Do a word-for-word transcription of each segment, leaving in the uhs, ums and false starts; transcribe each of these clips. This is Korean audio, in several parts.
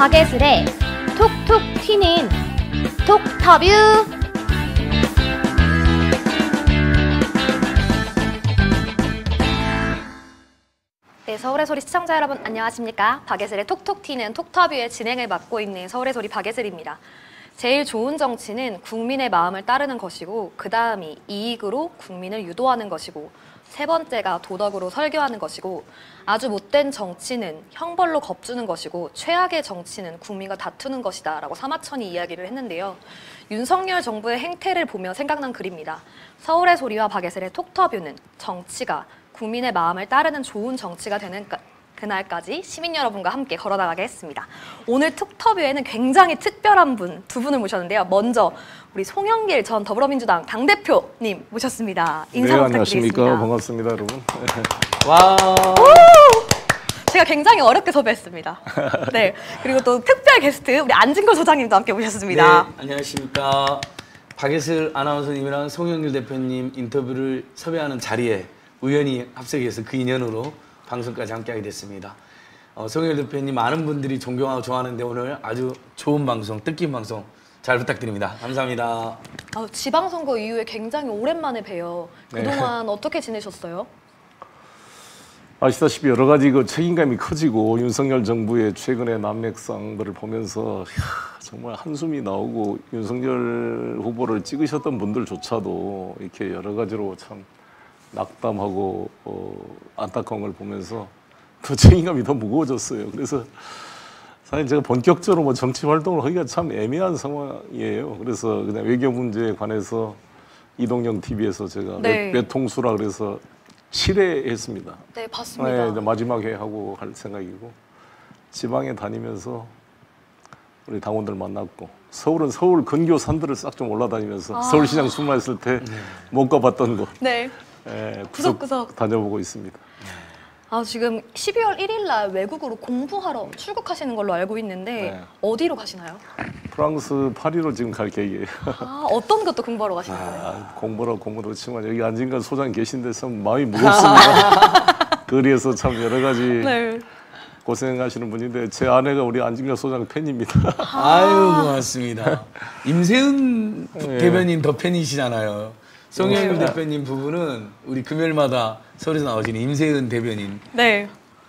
박예슬의 톡톡 튀는 톡터뷰. 네, 서울의 소리 시청자 여러분 안녕하십니까? 박예슬의 톡톡 튀는 톡터뷰의 진행을 맡고 있는 서울의 소리 박예슬입니다. 제일 좋은 정치는 국민의 마음을 따르는 것이고, 그 다음이 이익으로 국민을 유도하는 것이고, 세 번째가 도덕으로 설교하는 것이고, 아주 못된 정치는 형벌로 겁주는 것이고, 최악의 정치는 국민과 다투는 것이다 라고 사마천이 이야기를 했는데요. 윤석열 정부의 행태를 보며 생각난 글입니다. 서울의 소리와 박예슬의 톡터뷰는 정치가 국민의 마음을 따르는 좋은 정치가 되는 그날까지 시민 여러분과 함께 걸어나가게 했습니다. 오늘 톡터뷰에는 굉장히 특별한 분 두 분을 모셨는데요. 먼저 우리 송영길 전 더불어민주당 당대표님 모셨습니다. 인사 네, 부탁드리겠습니다. 안녕하십니까. 반갑습니다, 여러분. 와. 제가 굉장히 어렵게 섭외했습니다. 네, 그리고 또 특별 게스트 우리 안진걸 소장님도 함께 모셨습니다. 네, 안녕하십니까. 박예슬 아나운서님이랑 송영길 대표님 인터뷰를 섭외하는 자리에 우연히 합석해서 그 인연으로 방송까지 함께하게 됐습니다. 어, 송영길 대표님 많은 분들이 존경하고 좋아하는데 오늘 아주 좋은 방송, 뜻깊은 방송 잘 부탁드립니다. 감사합니다. 아, 지방선거 이후에 굉장히 오랜만에 뵈요. 그동안 네. 어떻게 지내셨어요? 아시다시피 여러 가지 그 책임감이 커지고 윤석열 정부의 최근의 난맥상들을 보면서 이야, 정말 한숨이 나오고, 윤석열 후보를 찍으셨던 분들조차도 이렇게 여러 가지로 참 낙담하고 어, 안타까운 걸 보면서 더 책임감이 더 무거워졌어요. 그래서 사실 제가 본격적으로 뭐 정치 활동을 하기가 참 애매한 상황이에요. 그래서 그냥 외교 문제에 관해서 이동영 티비에서 제가 네. 외통수라 그래서 칠 회 했습니다. 네, 봤습니다. 네, 마지막 회 하고 할 생각이고, 지방에 다니면서 우리 당원들 만났고, 서울은 서울 근교 산들을 싹 좀 올라다니면서 아. 서울시장 출마했을 때 못 가봤던 곳 네. 예, 구석구석 다녀보고 있습니다. 아, 지금 십이월 일일 날 외국으로 공부하러 출국하시는 걸로 알고 있는데 네. 어디로 가시나요? 프랑스 파리로 지금 갈 계획이에요. 아, 어떤 것도 공부하러 가시는 거예요? 아, 공부로 공부로 그렇지만 여기 안진걸 소장 계신데 참 마음이 무겁습니다. 거리에서 참 여러 가지 네. 고생하시는 분인데 제 아내가 우리 안진걸 소장 팬입니다. 아. 아유, 고맙습니다. 임세은 네. 대변인 더 팬이시잖아요. 송영길 네. 대표님 부부는 우리 금요일마다 서울에서 나오시는 임세은 대변인 네.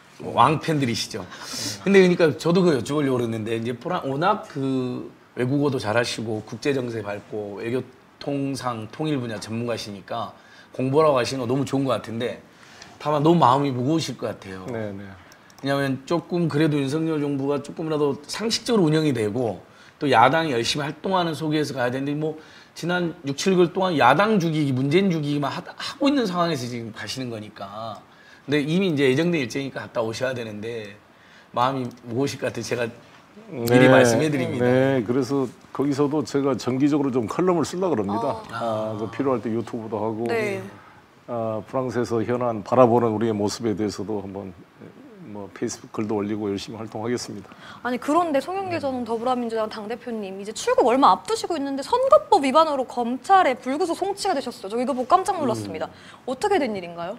왕팬들이시죠. 근데 그러니까 저도 그 여쭤보려고 그랬는데, 이제 워낙 그 외국어도 잘하시고 국제정세 밟고 외교통상 통일 분야 전문가시니까 공부하러 가시는 거 너무 좋은 것 같은데, 다만 너무 마음이 무거우실 것 같아요. 네, 네. 왜냐하면 조금 그래도 윤석열 정부가 조금이라도 상식적으로 운영이 되고 또 야당이 열심히 활동하는 속에서 가야 되는데, 뭐 지난 육, 칠 개월 동안 야당 죽이기, 문재인 죽이기만 하, 하고 있는 상황에서 지금 가시는 거니까. 근데 이미 이제 예정된 일정이니까 갔다 오셔야 되는데 마음이 무거우실 것 같아요. 제가 미리 네, 말씀해 드립니다. 네, 그래서 거기서도 제가 정기적으로 좀 칼럼을 쓰려고 합니다. 아. 아, 그 필요할 때 유튜브도 하고 네. 아, 프랑스에서 현안 바라보는 우리의 모습에 대해서도 한번 뭐 페이스북 글도 올리고 열심히 활동하겠습니다. 아니, 그런데 송영길 전 더불어민주당 당대표님 이제 출국 얼마 앞두시고 있는데 선거법 위반으로 검찰에 불구속 송치가 되셨어요. 저 이거 보고 깜짝 놀랐습니다. 음. 어떻게 된 일인가요?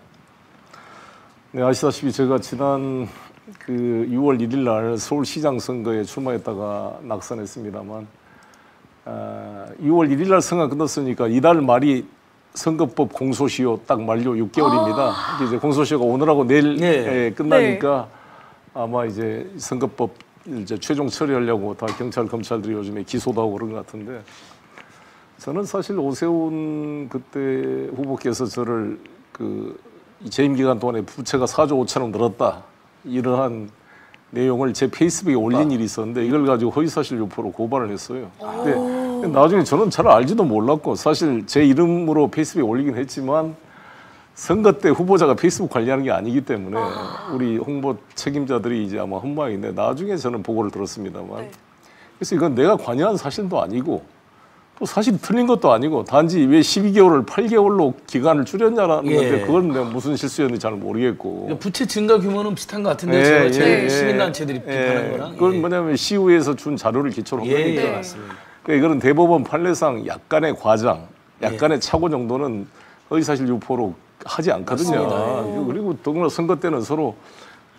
네, 아시다시피 제가 지난 그 유월 일일 날 서울시장 선거에 출마했다가 낙선했습니다만, 아, 유월 일일 날 선거 끝났으니까 이달 말이 선거법 공소시효 딱 만료 육 개월입니다. 아 이제 공소시효가 오늘하고 내일 네. 끝나니까 네. 아마 이제 선거법 이제 최종 처리하려고 다 경찰 검찰들이 요즘에 기소도 하고 그런 것 같은데, 저는 사실 오세훈 그때 후보께서 저를 그 재임 기간 동안에 부채가 사조 오천억 늘었다 이러한 내용을 제 페이스북에 올린 아. 일이 있었는데, 이걸 가지고 허위사실 유포로 고발을 했어요. 근데 나중에 저는 잘 알지도 몰랐고, 사실 제 이름으로 페이스북에 올리긴 했지만 선거 때 후보자가 페이스북 관리하는 게 아니기 때문에 아. 우리 홍보 책임자들이 이제 아마 혼마인데, 나중에 저는 보고를 들었습니다만 네. 그래서 이건 내가 관여한 사실도 아니고 또 사실 틀린 것도 아니고, 단지 왜 십이 개월을 팔 개월로 기간을 줄였냐라는 예. 건데, 그건 내가 무슨 실수였는지 잘 모르겠고. 부채 증가 규모는 비슷한 것 같은데 예, 제가 제 예, 시민단체들이 예, 비판한 거랑. 그건 예. 뭐냐면 시의회에서 준 자료를 기초로 한 예, 거니까. 예, 맞습니다. 그러니까 이거는 대법원 판례상 약간의 과장, 약간의 예. 착오 정도는 허위사실 유포로 하지 않거든요. 맞습니다. 그리고 더구나 선거 때는 서로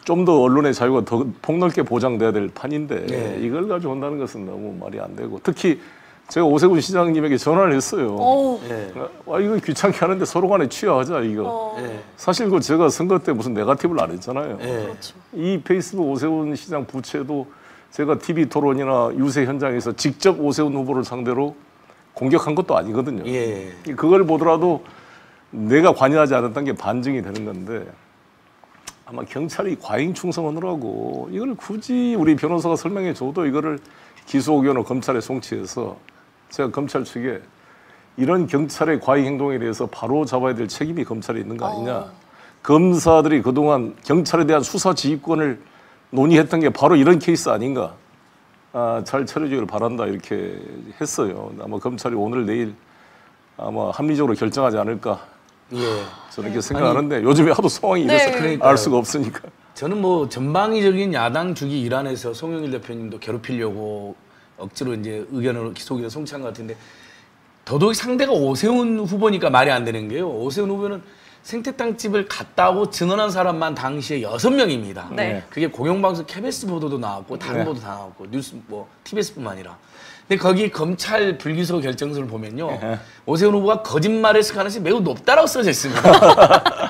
좀 더 언론의 자유가 더 폭넓게 보장돼야 될 판인데 네. 이걸 가지고 온다는 것은 너무 말이 안 되고 특히 제가 오세훈 시장님에게 전화를 했어요. 오. 예. 아 이거 귀찮게 하는데 서로 간에 취하하자 이거. 어. 예. 사실 그 제가 선거 때 무슨 네거티브를 안 했잖아요. 예. 그렇죠. 이 페이스북 오세훈 시장 부채도 제가 티비 토론이나 유세 현장에서 직접 오세훈 후보를 상대로 공격한 것도 아니거든요. 예. 그걸 보더라도 내가 관여하지 않았다는 게 반증이 되는 건데 아마 경찰이 과잉 충성하느라고 이걸 굳이 우리 변호사가 설명해 줘도 이거를 기소 의견을 검찰에 송치해서 제가 검찰 측에 이런 경찰의 과잉 행동에 대해서 바로 잡아야 될 책임이 검찰에 있는 거 아니냐. 어. 검사들이 그동안 경찰에 대한 수사 지휘권을 논의했던 게 바로 이런 케이스 아닌가. 아, 잘 처리되기를 바란다 이렇게 했어요. 아마 검찰이 오늘 내일 아마 합리적으로 결정하지 않을까 예. 저는 이렇게 생각하는데 요즘에 하도 상황이 네. 이래서 그러니까요. 알 수가 없으니까. 저는 뭐 전방위적인 야당 주기 일환에서 송영길 대표님도 괴롭히려고 억지로 이제 의견을 기소 의견을 송치한 것 같은데 더더욱 상대가 오세훈 후보니까 말이 안 되는 게요. 오세훈 후보는 생태탕 집을 갔다고 증언한 사람만 당시에 여섯 명입니다. 네. 그게 공영방송 케이비에스 보도도 나왔고 다른 네. 보도 다 나왔고 뉴스 뭐 티비에스뿐만 아니라. 근데 거기 검찰 불기소 결정서를 보면요. 네. 오세훈 후보가 거짓말했을 가능성이 매우 높다라고 써져 있습니다.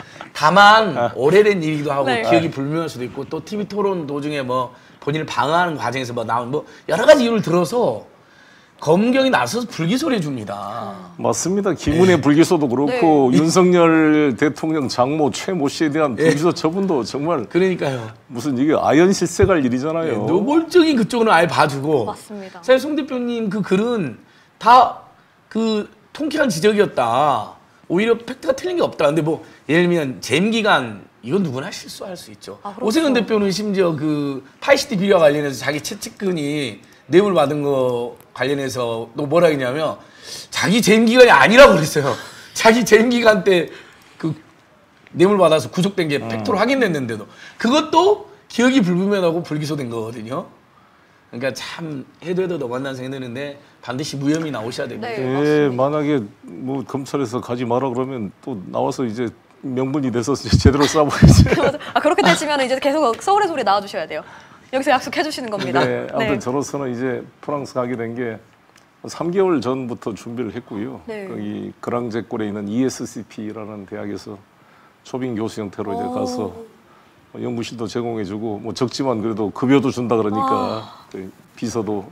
다만 오래된 일이기도 하고 네. 기억이 불명할 수도 있고 또 티비 토론 도중에 뭐 본인을 방어하는 과정에서 뭐 나온 뭐 여러 가지 이유를 들어서 검경이 나서서 불기소를 해줍니다. 맞습니다. 김은혜 불기소도 그렇고 네. 윤석열 대통령 장모 최모 씨에 대한 불기소 처분도 정말 그러니까요. 무슨 이게 아연실세갈 일이잖아요. 네, 노골적인 그쪽은 아예 봐주고. 맞습니다. 사실 송 대표님 그 글은 다 그 통쾌한 지적이었다. 오히려 팩트가 틀린 게 없다. 근데 뭐 예를 들면 잼 기간 이건 누구나 실수할 수 있죠. 아, 그렇죠. 오세훈 대표는 심지어 그 파이시티 비리와 관련해서 자기 채찍근이 뇌물 받은 거 관련해서 또 뭐라 했냐면 자기 잼 기간이 아니라고 그랬어요. 자기 잼 기간 때 그 뇌물 받아서 구속된 게 팩트로 확인됐는데도 그것도 기억이 불분명하고 불기소된 거거든요. 그러니까 참 해도 해도 너무한다는 생각이 드는데 반드시 무혐의 나오셔야 됩니다. 네. 예, 맞습니다. 만약에 뭐 검찰에서 가지 마라 그러면 또 나와서 이제 명분이 돼서 이제 제대로 싸워야지. 아 그렇게 되시면 이제 계속 서울의 소리 나와주셔야 돼요. 여기서 약속해 주시는 겁니다. 네, 아무튼 저로서는 이제 프랑스 가게 된 게 삼 개월 전부터 준비를 했고요. 네. 거기 그랑제골에 있는 이에스씨피라는 대학에서 초빙 교수 형태로 이제 오. 가서 연구실도 제공해주고 뭐 적지만 그래도 급여도 준다 그러니까 아. 그 비서도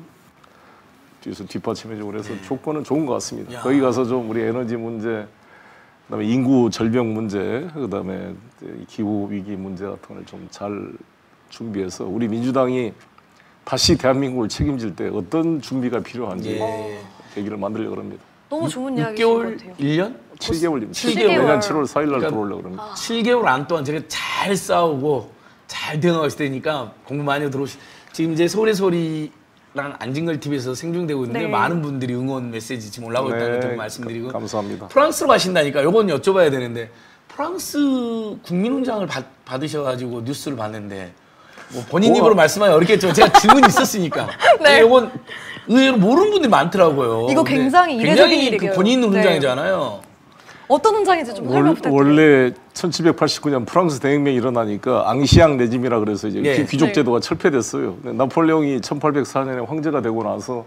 뒤에서 뒷받침해주고 그래서 조건은 좋은 것 같습니다. 야. 거기 가서 좀 우리 에너지 문제, 그다음에 인구 절병 문제, 그다음에 기후 위기 문제 같은 걸 좀 잘 준비해서 우리 민주당이 다시 대한민국을 책임질 때 어떤 준비가 필요한지 예. 계기를 만들려고 합니다. 너무 좋은 이야기인 것 육 개월, 같아요. 일 년? 칠 개월입니다. 칠 개월. 내년 칠월 사일 날 그러니까 들어오려고 합니다. 칠 개월 안 동안 제가 잘 싸우고 잘 대응하실 테니까 공부 많이 들어오시. 지금 이제 서울의 소리랑 안진걸 티비에서 생중되고 있는데 네. 많은 분들이 응원 메시지 지금 올라오고 있다는 걸 네, 말씀드리고 감사합니다. 프랑스로 가신다니까 요건 여쭤봐야 되는데 프랑스 국민훈장을 받, 받으셔가지고 뉴스를 봤는데 뭐 본인 입으로 말씀하기 어렵겠지만 제가 질문이 있었으니까 네. 요건 의외로 모르는 분들이 많더라고요. 이거 근데 굉장히 이례적인 굉장히 일이에요. 그 본인 네. 훈장이잖아요. 어떤 훈장인지 좀 설명 월, 부탁드려요. 원래 천칠백팔십구 년 프랑스 대혁명이 일어나니까 앙시앙 레짐이라 그래서 이제 예. 귀족 네. 제도가 철폐됐어요. 근데 나폴레옹이 천팔백사 년에 황제가 되고 나서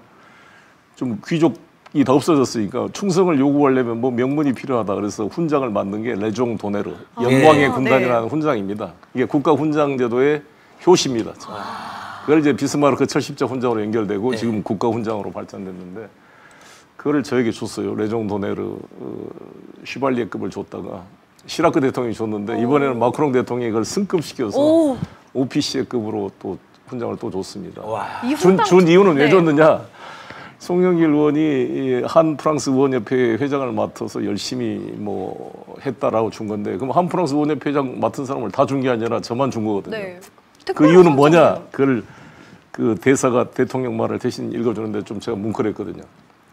좀 귀족이 다 없어졌으니까 충성을 요구하려면 뭐 명분이 필요하다. 그래서 훈장을 만든 게 레종 도네르, 영광의 예. 군단이라는 네. 훈장입니다. 이게 국가 훈장 제도의 효시입니다. 그걸 이제 비스마르크 철십자 훈장으로 연결되고 네. 지금 국가 훈장으로 발전됐는데 그거를 저에게 줬어요. 레종 도네르 어, 슈발리에급을 줬다가 시라크 대통령이 줬는데 이번에는 마크롱 대통령이 그걸 승급시켜서 오, 오피시에급으로 또 훈장을 또 줬습니다. 와. 이 준, 훈장 준 이유는 왜 네. 줬느냐? 송영길 의원이 이한 프랑스 의원협회 회장을 맡아서 열심히 뭐 했다라고 준 건데 그럼 한 프랑스 의원협회 회장 맡은 사람을 다 준 게 아니라 저만 준 거거든요. 네. 그 특별한 이유는 뭐냐? 선정이에요. 그걸 그 대사가 대통령 말을 대신 읽어주는데 좀 제가 뭉클했거든요.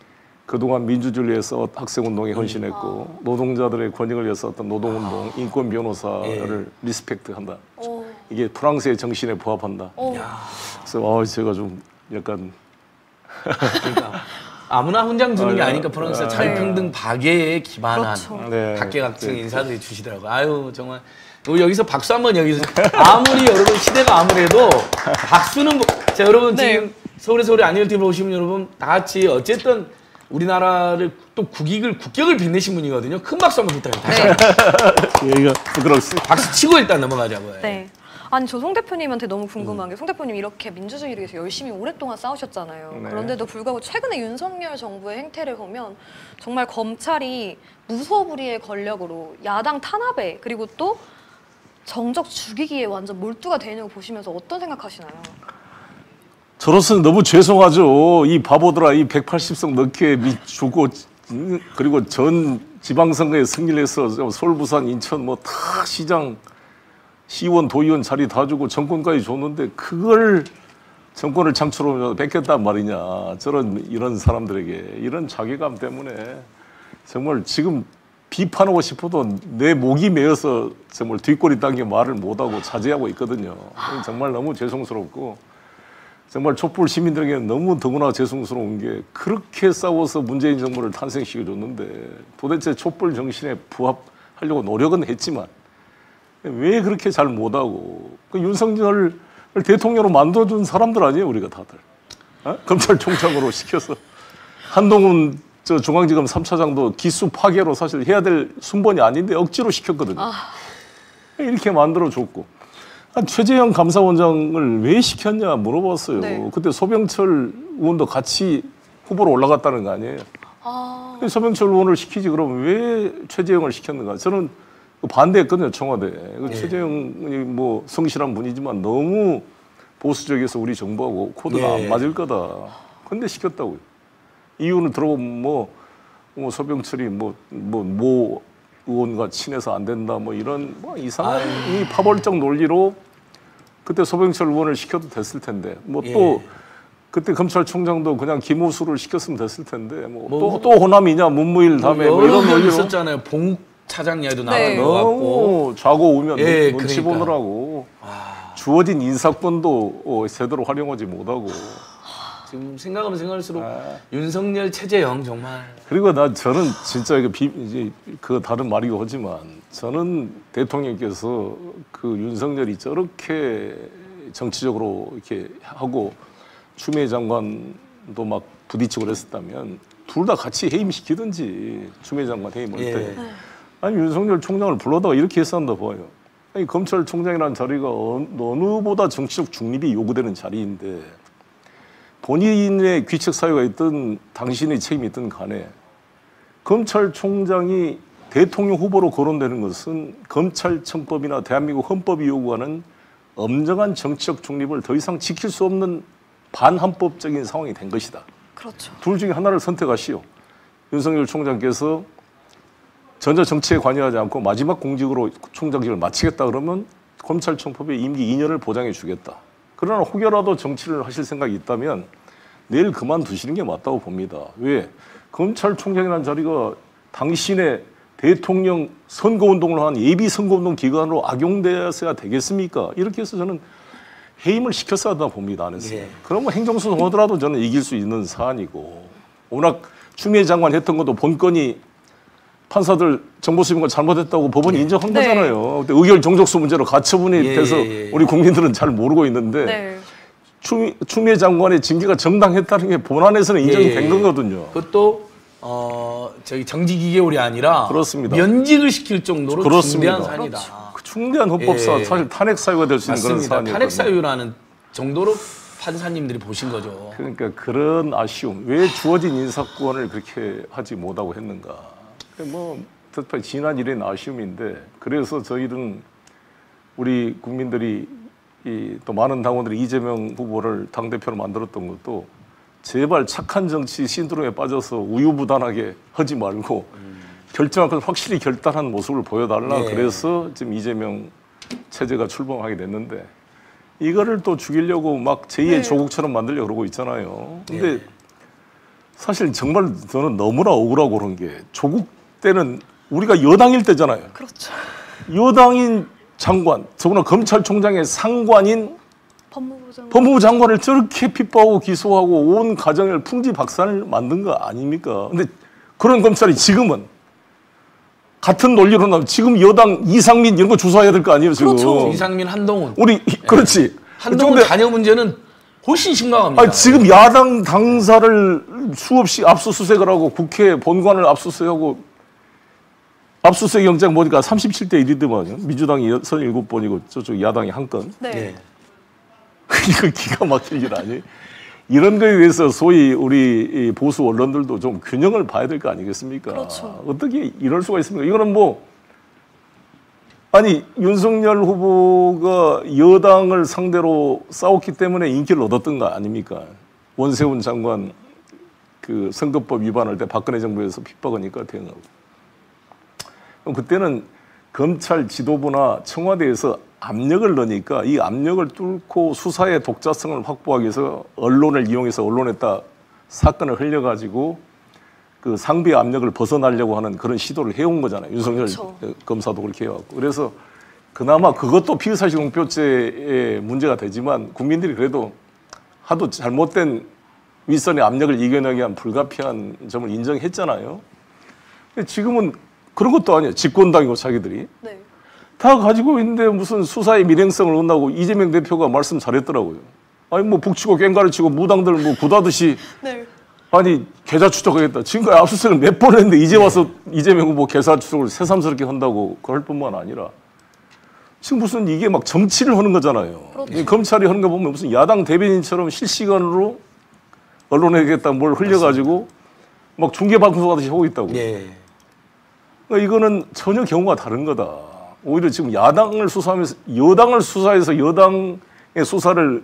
그동안 민주주의에 서 학생운동에 헌신했고 노동자들의 권익을 위해서 어떤 노동운동, 인권 변호사를 리스펙트한다. 오, 이게 프랑스의 정신에 부합한다. 오. 그래서 아, 제가 좀 약간 그러니까 아무나 훈장 주는 게 아, 아니니까 프랑스 아, 자유평등 박애에 기반한 그렇죠. 네. 각계각층 네. 인사들이 주시더라고요. 아유 정말 우리 여기서 박수 한번 여기서 아무리 여러분 시대가 아무래도 박수는 뭐- 자 여러분 네. 지금 서울에서 우리 안녕 티비 오시면 여러분 다 같이 어쨌든 우리나라를 또 국익을 국격을 빛내신 분이거든요. 큰 박수 한번 부탁드립니다. 네. 얘가 부끄럽습니다. 박수 치고 일단 넘어가자고요. 네. 아니 저 송 대표님한테 너무 궁금한 게 송 대표님 이렇게 민주주의를 위해서 열심히 오랫동안 싸우셨잖아요. 네. 그런데도 불구하고 최근에 윤석열 정부의 행태를 보면 정말 검찰이 무소불위의 권력으로 야당 탄압에 그리고 또 정적 죽이기에 완전 몰두가 되는 거 보시면서 어떤 생각하시나요? 저로서는 너무 죄송하죠. 이 바보들아, 이 백팔십 석 넘게 미 주고 음, 그리고 전 지방선거에 승리를 해서 서울, 부산, 인천 뭐 다 시장, 시의원, 도의원 자리 다 주고 정권까지 줬는데 그걸 정권을 창출하면서 뺏겼단 말이냐. 저런 이런 사람들에게 이런 자괴감 때문에 정말 지금 비판하고 싶어도 내 목이 메어서 정말 뒷골이 당겨 말을 못하고 자제하고 있거든요. 정말 너무 죄송스럽고 정말 촛불 시민들에게 너무 더구나 죄송스러운 게 그렇게 싸워서 문재인 정부를 탄생시켜줬는데 도대체 촛불 정신에 부합하려고 노력은 했지만 왜 그렇게 잘 못하고 그 윤석열 대통령으로 만들어준 사람들 아니에요 우리가 다들 어? 검찰총장으로 시켜서 한동훈 저 중앙지검 삼 차장도 기수 파괴로 사실 해야 될 순번이 아닌데 억지로 시켰거든요. 아. 이렇게 만들어줬고 한 최재형 감사원장을 왜 시켰냐 물어봤어요. 네. 그때 소병철 의원도 같이 후보로 올라갔다는 거 아니에요. 아... 소병철 의원을 시키지 그러면 왜 최재형을 시켰는가? 저는 반대했거든요 청와대. 네. 최재형이 뭐 성실한 분이지만 너무 보수적이어서 우리 정부하고 코드가 네. 안 맞을 거다. 근데 시켰다고요. 이유는 들어보면 뭐, 뭐 소병철이 뭐 뭐 모 의원과 친해서 안 된다 뭐 이런 뭐 이상한 아유. 이 파벌적 논리로 그때 소병철 의원을 시켜도 됐을 텐데 뭐 또 예. 그때 검찰총장도 그냥 김호수를 시켰으면 됐을 텐데 뭐 또 뭐, 또 호남이냐 문무일 다음에 뭐 여러 이런 명 논리로 있었잖아요. 봉 차장 이야기도 네. 나왔고 너무 좌고 우면 예, 눈치 그러니까. 보느라고 아, 주어진 인사권도 어, 제대로 활용하지 못하고 지금 생각하면 생각할수록 아. 윤석열 최재형 정말 그리고 나 저는 진짜 이거 비 이제 그 다른 말이고 하지만 저는 대통령께서 그 윤석열이 저렇게 정치적으로 이렇게 하고 추미애 장관도 막 부딪히고 그랬었다면 둘 다 같이 해임시키든지 추미애 장관 해임할 예. 때 아니 윤석열 총장을 불러다가 이렇게 했었나 봐요. 아니 검찰총장이라는 자리가 어느, 어느보다 정치적 중립이 요구되는 자리인데 본인의 귀책 사유가 있든 당신의 책임이 있든 간에 검찰총장이 대통령 후보로 거론되는 것은 검찰청법이나 대한민국 헌법이 요구하는 엄정한 정치적 중립을 더 이상 지킬 수 없는 반헌법적인 상황이 된 것이다. 그렇죠. 둘 중에 하나를 선택하시오. 윤석열 총장께서 전혀 정치에 관여하지 않고 마지막 공직으로 총장직을 마치겠다 그러면 검찰청법의 임기 이 년을 보장해 주겠다. 그러나 혹여라도 정치를 하실 생각이 있다면 내일 그만두시는 게 맞다고 봅니다. 왜? 검찰총장이라는 자리가 당신의 대통령 선거운동을 한 예비 선거운동 기간으로 악용되어야 되겠습니까? 이렇게 해서 저는 해임을 시켰어야 한다 봅니다. 안에서. 예. 그러면 행정소송 하더라도 저는 이길 수 있는 사안이고 워낙 추미애 장관 했던 것도 본건이 판사들 정보 수집인 걸 잘못했다고 법원이 인정한 네. 거잖아요. 근데 의결 종족수 문제로 가처분이 예, 돼서 예, 예. 우리 국민들은 잘 모르고 있는데 네. 추미, 추미애 장관의 징계가 정당했다는 게 본안에서는 인정이 예, 예, 된 예. 거거든요. 그것도 어 저기 정직이개월이 아니라 그렇습니다. 면직을 시킬 정도로 그렇습니다. 중대한 사안이다. 그 중대한 헌법사 예. 사실 탄핵 사유가 될 수 있는 그런 맞습니다. 사안이거든요. 탄핵 사유라는 정도로 판사님들이 보신 거죠. 그러니까 그런 아쉬움, 왜 주어진 인사권을 그렇게 하지 못하고 했는가. 뭐 특히 지난 일은 아쉬움인데 그래서 저희는 우리 국민들이 이 또 많은 당원들이 이재명 후보를 당 대표로 만들었던 것도 제발 착한 정치 신드롬에 빠져서 우유부단하게 하지 말고 음. 결정할 것 확실히 결단한 모습을 보여달라. 네. 그래서 지금 이재명 체제가 출범하게 됐는데 이거를 또 죽이려고 막 제이의 네. 조국처럼 만들려고 그러고 있잖아요. 근데 네. 사실 정말 저는 너무나 억울하고 그런 게 조국 때는 우리가 여당일 때잖아요. 그렇죠. 여당인 장관, 더구나 검찰총장의 상관인 법무부 장관. 법무부 장관을 저렇게 핍박하고 기소하고 온 가정을 풍지박산을 만든 거 아닙니까? 근데 그런 검찰이 지금은 같은 논리로 나면 지금 여당 이상민 이런 거 조사해야 될 거 아니에요 지금. 그렇죠. 이상민, 한동훈. 우리 그렇지. 한동훈 근데 자녀 문제는 훨씬 심각합니다. 아니, 지금 야당 당사를 수없이 압수수색을 하고 국회 본관을 압수수색하고 압수수색 영장 보니까 삼십칠 대 일이더만요. 민주당이 서른일곱 번이고 저쪽 야당이 한 건. 네. 네. 이거 기가 막힐 일 아니에요? 이런 거에 대해서 소위 우리 보수 언론들도 좀 균형을 봐야 될 거 아니겠습니까? 그렇죠. 어떻게 이럴 수가 있습니까? 이거는 뭐 아니 윤석열 후보가 여당을 상대로 싸웠기 때문에 인기를 얻었던 거 아닙니까? 원세훈 장관 그 선거법 위반할 때 박근혜 정부에서 핍박하니까 대응하고. 그럼 그때는 검찰 지도부나 청와대에서 압력을 넣으니까 이 압력을 뚫고 수사의 독자성을 확보하기 위해서 언론을 이용해서 언론에다 사건을 흘려가지고 그 상비의 압력을 벗어나려고 하는 그런 시도를 해온 거잖아요. 윤석열 그렇죠. 검사도 그렇게 해왔고. 그래서 그나마 그것도 피의사실 공표죄의 문제가 되지만 국민들이 그래도 하도 잘못된 윗선의 압력을 이겨내기 위한 불가피한 점을 인정했잖아요. 근데 지금은 그런 것도 아니에요. 집권당이고 자기들이. 네. 다 가지고 있는데 무슨 수사의 밀행성을 논다고 이재명 대표가 말씀 잘했더라고요. 아니 뭐 북치고 꽹가를 치고 무당들 뭐 구다듯이 네. 아니 계좌 추적하겠다. 지금까지 압수수색을 몇 번 했는데 이제 와서 이재명 후보 계좌 추적을 새삼스럽게 한다고 그럴 뿐만 아니라 지금 무슨 이게 막 정치를 하는 거잖아요. 그렇죠. 이 검찰이 하는 거 보면 무슨 야당 대변인처럼 실시간으로 언론에게다 뭘 흘려가지고 막 중계방송 하듯이 하고 있다고. 예. 그러니까 이거는 전혀 경우가 다른 거다. 오히려 지금 야당을 수사하면서 여당을 수사해서 여당의 수사를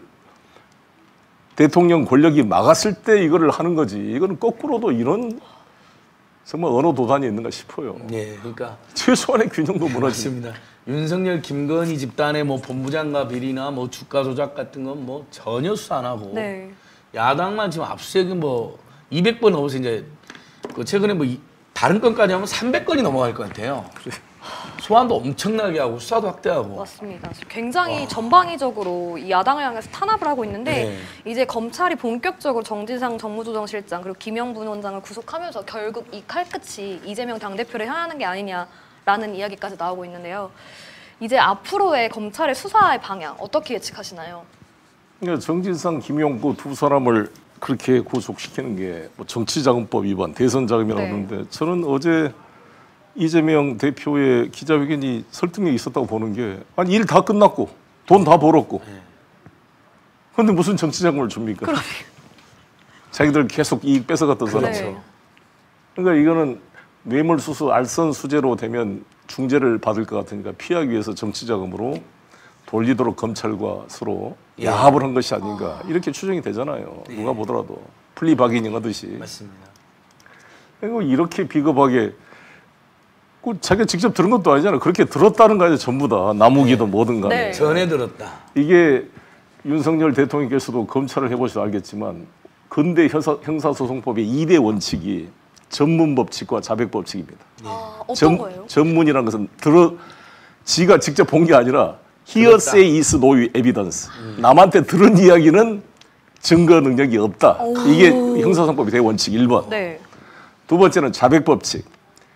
대통령 권력이 막았을 때 이거를 하는 거지. 이거는 거꾸로도 이런 정말 언어 도단이 있는가 싶어요. 예. 그러니까 최소한의 균형도 무너지는. 맞습니다. 윤석열, 김건희 집단의 뭐 본부장과 비리나 뭐 주가 조작 같은 건 뭐 전혀 수사 안 하고 네. 야당만 지금 압수수색이 뭐 이백 번 넘어서 이제 그 최근에 뭐 이, 다른 건까지 하면 삼백 건이 넘어갈 것 같아요. 소환도 엄청나게 하고 수사도 확대하고. 맞습니다. 지금 굉장히 전방위적으로 이 야당을 향해서 탄압을 하고 있는데 이제 검찰이 본격적으로 정진상 정무조정실장 그리고 김영분 원장을 구속하면서 결국 이 칼끝이 이재명 당대표를 향하는 게 아니냐라는 이야기까지 나오고 있는데요. 이제 앞으로의 검찰의 수사의 방향 어떻게 예측하시나요? 그러니까 정진상, 김용구 두 사람을 그렇게 구속시키는 게 뭐 정치자금법 위반, 대선 자금이라고 네. 하는데 저는 어제 이재명 대표의 기자회견이 설득력이 있었다고 보는 게 아니 일 다 끝났고 돈 다 벌었고 그런데 무슨 정치자금을 줍니까? 그러게. 자기들 계속 이익 뺏어갔던 사람. 네. 그러니까 이거는 뇌물수수 알선수재로 되면 중재를 받을 것 같으니까 피하기 위해서 정치자금으로 돌리도록 검찰과 서로 예. 야합을 한 것이 아닌가 이렇게 추정이 되잖아요. 누가 보더라도 플리바기닝 하듯이. 맞습니다. 그리고 이렇게 비겁하게 그 자기가 직접 들은 것도 아니잖아요. 그렇게 들었다는 거 아니에요. 전부 다 나무기도 뭐든 간에. 네. 전에 들었다. 이게 윤석열 대통령께서도 검찰을 해보셔서 알겠지만 근대 형사, 형사소송법의 이 대 원칙이 전문법칙과 자백법칙입니다. 아, 어떤 전, 거예요? 전문이라는 것은 들어 지가 직접 본 게 아니라 hearsay is no evidence. 음. 남한테 들은 이야기는 증거 능력이 없다. 오. 이게 형사소송법의 대원칙 일 번. 네. 두 번째는 자백법칙.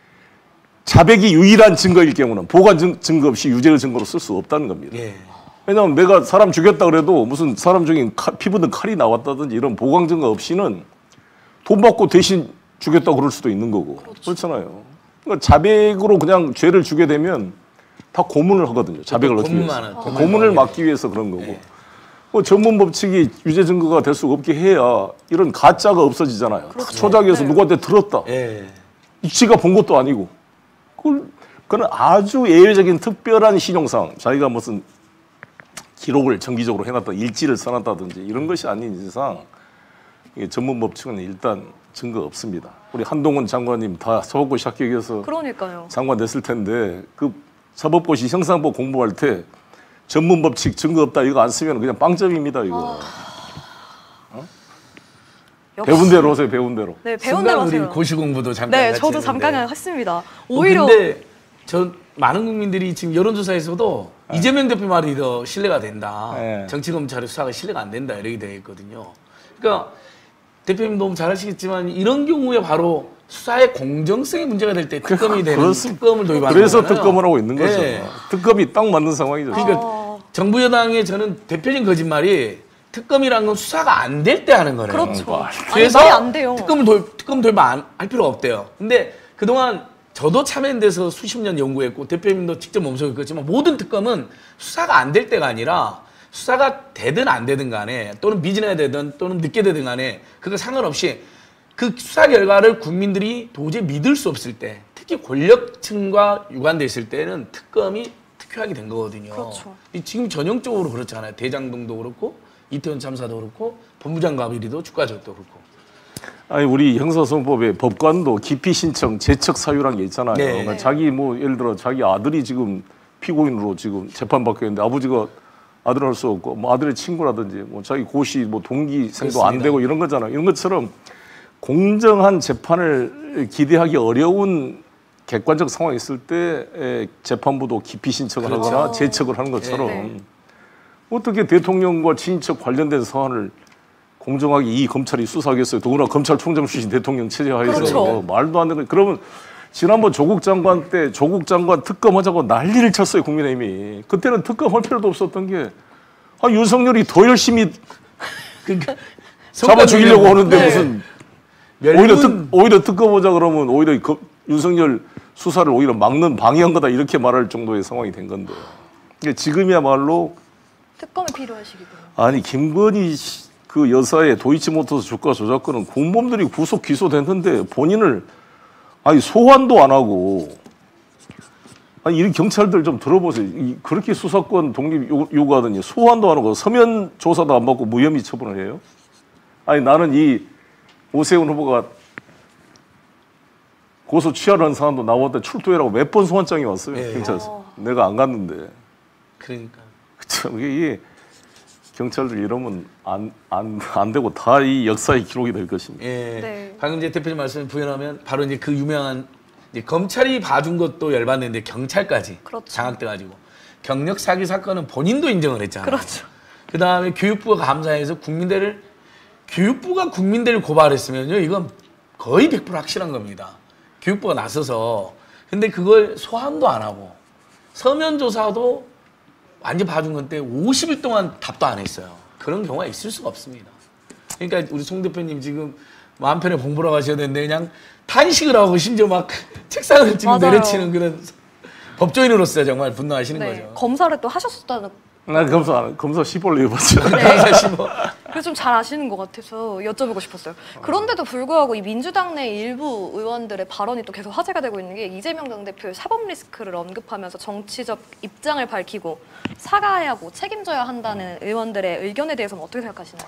자백이 유일한 증거일 경우는 보관 증, 증거 없이 유죄의 증거로 쓸 수 없다는 겁니다. 예. 왜냐하면 내가 사람 죽였다 그래도 무슨 사람 중에 피 묻은 칼이 나왔다든지 이런 보강 증거 없이는 돈 받고 대신 죽였다 그럴 수도 있는 거고. 그렇죠. 그렇잖아요. 그러니까 자백으로 그냥 죄를 주게 되면 다 고문을 하거든요. 자백을 얻기 위해서. 고문만 하죠. 고문을 막기 위해서 그런 거고. 네. 뭐 전문 법칙이 유죄 증거가 될 수가 없게 해야 이런 가짜가 없어지잖아요. 그렇죠. 초작해서 네. 누구한테 들었다. 예. 지가 본 것도 아니고. 그걸, 그건 아주 예외적인 특별한 신용상 자기가 무슨 기록을 정기적으로 해놨다 일지를 써놨다든지 이런 것이 아닌 이상 이게 전문 법칙은 일단 증거 없습니다. 우리 한동훈 장관님 다 사법고시 합격해서 그러니까요. 장관 냈을 텐데 그 사법고시 형사법 공부할 때 전문 법칙 증거 없다 이거 안 쓰면 그냥 빵점입니다 이거. 역시. 배운 대로 하세요 배운 대로. 네, 배운 순간 대로 우리 하세요. 고시 공부도 잠깐 네, 같이 저도 했는데. 잠깐 했습니다. 어, 오히려 근데 저 많은 국민들이 지금 여론조사에서도 이재명 대표 말이 더 신뢰가 된다. 네. 정치검찰의 수사가 신뢰가 안 된다 이렇게 되어 있거든요. 그러니까 대표님 너무 잘 아시겠지만 이런 경우에 바로 수사의 공정성이 문제가 될 때 특검이 되는 그렇습니다. 특검을 도입하는 그래서 거잖아요. 특검을 하고 있는 거죠. 네. 특검이 딱 맞는 상황이죠. 그러니까 어. 정부 여당의 저는 대표적인 거짓말이 특검이란 건 수사가 안 될 때 하는 거래요. 그렇죠. 아, 아니, 그래서 말이 안 돼요. 특검을 도입, 특검 도입 안, 할 필요가 없대요. 근데 그동안 저도 참여인 데서 수십 년 연구했고 대표님도 직접 몸소 겪었지만 모든 특검은 수사가 안 될 때가 아니라 수사가 되든 안 되든 간에 또는 미진해야 되든 또는 늦게 되든 간에 그거 상관없이 그 수사 결과를 국민들이 도저히 믿을 수 없을 때 특히 권력층과 유관돼 있을 때는 특검이 특효하게 된 거거든요. 그렇죠. 이 지금 전형적으로 그렇잖아요. 대장동도 그렇고 이태원 참사도 그렇고 법무장관 비리도 주가조도 그렇고. 아니 우리 형사소송법에 법관도 기피 신청 재척 사유라는 게 있잖아요. 네. 그러니까 자기 뭐 예를 들어 자기 아들이 지금 피고인으로 지금 재판받고 있는데 아버지가 아들을 할 수 없고 뭐 아들의 친구라든지 뭐 자기 고시 뭐 동기생도 안 그렇습니다. 되고 이런 거잖아요. 이런 것처럼 공정한 재판을 기대하기 어려운 객관적 상황이 있을 때 에, 재판부도 기피 신청을 그렇죠. 하거나 재척을 하는 것처럼 네. 어떻게 대통령과 친인척 관련된 사안을 공정하게 이 검찰이 수사하겠어요. 더구나 검찰총장 출신 대통령 체제하에서 그렇죠. 말도 안 되는. 그러면 지난번 조국 장관 때 조국 장관 특검하자고 난리를 쳤어요. 국민의힘이. 그때는 특검할 필요도 없었던 게 아, 윤석열이 더 열심히 그러니까 잡아 죽이려고 하는데 네. 무슨 멸문, 오히려 특 오히려 특검하자 그러면 오히려 그, 윤석열 수사를 오히려 막는 방해한 거다 이렇게 말할 정도의 상황이 된 건데. 그러니까 지금이야말로 특검이 필요한 시기군요. 아니 김건희 씨, 그 여사의 도이치모터스 주가 조작권은 공범들이 구속 기소됐는데 본인을 아니 소환도 안 하고 아니 이 경찰들 좀 들어보세요. 이, 그렇게 수사권 독립 요, 요구하더니 소환도 안 하고 서면 조사도 안 받고 무혐의 처분을 해요. 아니 나는 이 오세훈 후보가 고소 취하라는 사람도 나왔는데 출두해라고 몇 번 소환장이 왔어요. 예. 경찰서. 어. 내가 안 갔는데. 그러니까. 참 이게 경찰들 이러면 안, 안, 안 되고 다 이 역사의 기록이 될 것입니다. 예. 네. 방금 이제 대표님 말씀을 부연하면 바로 이제 그 유명한 이제 검찰이 봐준 것도 열받는데 경찰까지 그렇죠. 장악돼가지고 경력 사기 사건은 본인도 인정을 했잖아요. 그렇죠. 그 다음에 교육부가 감사해서 국민대를 교육부가 국민대를 고발했으면요 이건 거의 백 퍼센트 확실한 겁니다. 교육부가 나서서 근데 그걸 소환도 안 하고 서면 조사도 완전 봐준 건데 오십 일 동안 답도 안 했어요. 그런 경우가 있을 수가 없습니다. 그러니까 우리 송 대표님 지금 마음 편히 공부를 가셔야 되는데 그냥 탄식을 하고 심지어 막 책상을 지금 맞아요. 내려치는 그런 법조인으로서 정말 분노하시는 네. 거죠. 검사를 또 하셨었다는. 나 검사 안- 검사 시벌 해봤죠. 사실 뭐 그래서 좀 잘 아시는 것 같아서 여쭤보고 싶었어요. 그런데도 불구하고 이 민주당 내 일부 의원들의 발언이 또 계속 화제가 되고 있는 게 이재명 당대표의 사법 리스크를 언급하면서 정치적 입장을 밝히고 사과해야 하고 책임져야 한다는 의원들의 의견에 대해서는 어떻게 생각하시나요?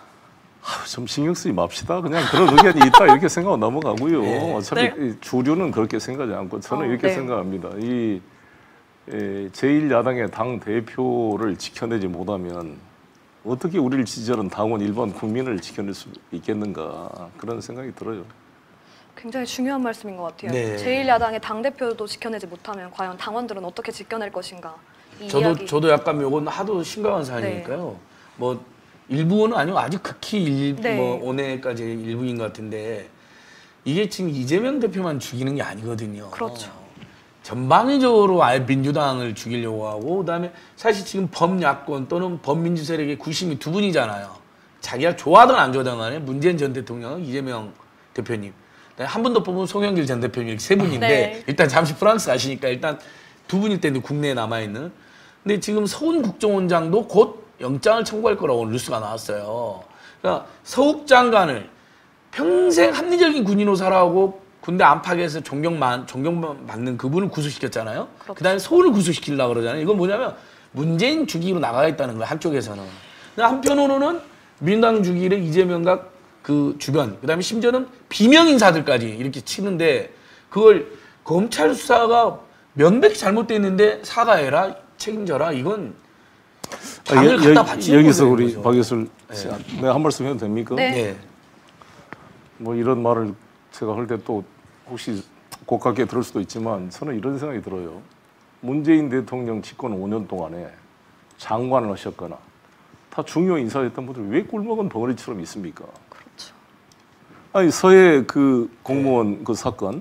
좀 신경 쓰지 맙시다. 그냥 그런 의견이 있다 이렇게 생각하고 넘어가고요. 네. 어차피 네. 이 주류는 그렇게 생각하지 않고 저는 어, 이렇게 네. 생각합니다. 이 에, 제일 야당의 당 대표를 지켜내지 못하면 어떻게 우리를 지지하는 당원 일반 국민을 지켜낼 수 있겠는가 그런 생각이 들어요. 굉장히 중요한 말씀인 것 같아요. 네. 제일 야당의 당 대표도 지켜내지 못하면 과연 당원들은 어떻게 지켜낼 것인가? 이 저도 이야기. 저도 약간 요건 하도 심각한 사안이니까요. 뭐 일부는 아니고 아주 극히 일, 네. 뭐 온해까지 일부인 것 같은데 이게 지금 이재명 대표만 죽이는 게 아니거든요. 그렇죠. 전방위적으로 아예 민주당을 죽이려고 하고 그다음에 사실 지금 범야권 또는 범민주 세력의 구심이 두 분이잖아요. 자기가 좋아하든 안 좋아하든 간에 문재인 전 대통령은 이재명 대표님 한 분 더 뽑으면 송영길 전 대표님 이렇게 세 분인데 네. 일단 잠시 프랑스 가시니까 일단 두 분일 텐데 국내에 남아있는 근데 지금 서훈 국정원장도 곧 영장을 청구할 거라고 오늘 뉴스가 나왔어요. 그러니까 서욱 장관을 평생 합리적인 군인으로 살아오고 군대 안팎에서 존경만 존경받는 그분을 구속시켰잖아요. 그렇죠. 그다음에 서울을 구속시키려고 그러잖아요. 이건 뭐냐면 문재인 주기로 나가겠다는 거예요. 한쪽에서는. 근데 한편으로는 민주당 주기를 이재명과 그 주변, 그다음에 심지어는 비명 인사들까지 이렇게 치는데 그걸 검찰 수사가 명백히 잘못돼 있는데 사과해라, 책임져라. 이건 당을 여- 갖다 여- 바치는 여기서 거죠, 우리 그죠? 박 교수 네. 내가 한 말씀 해도 됩니까? 네. 네. 뭐 이런 말을 제가 할 때 또 혹시 고깝게 들을 수도 있지만 저는 이런 생각이 들어요. 문재인 대통령 집권 오 년 동안에 장관을 하셨거나 다 중요 인사였던 분들 왜 꿀먹은 벙어리처럼 있습니까? 그렇죠. 아니 서해 그 공무원 그 사건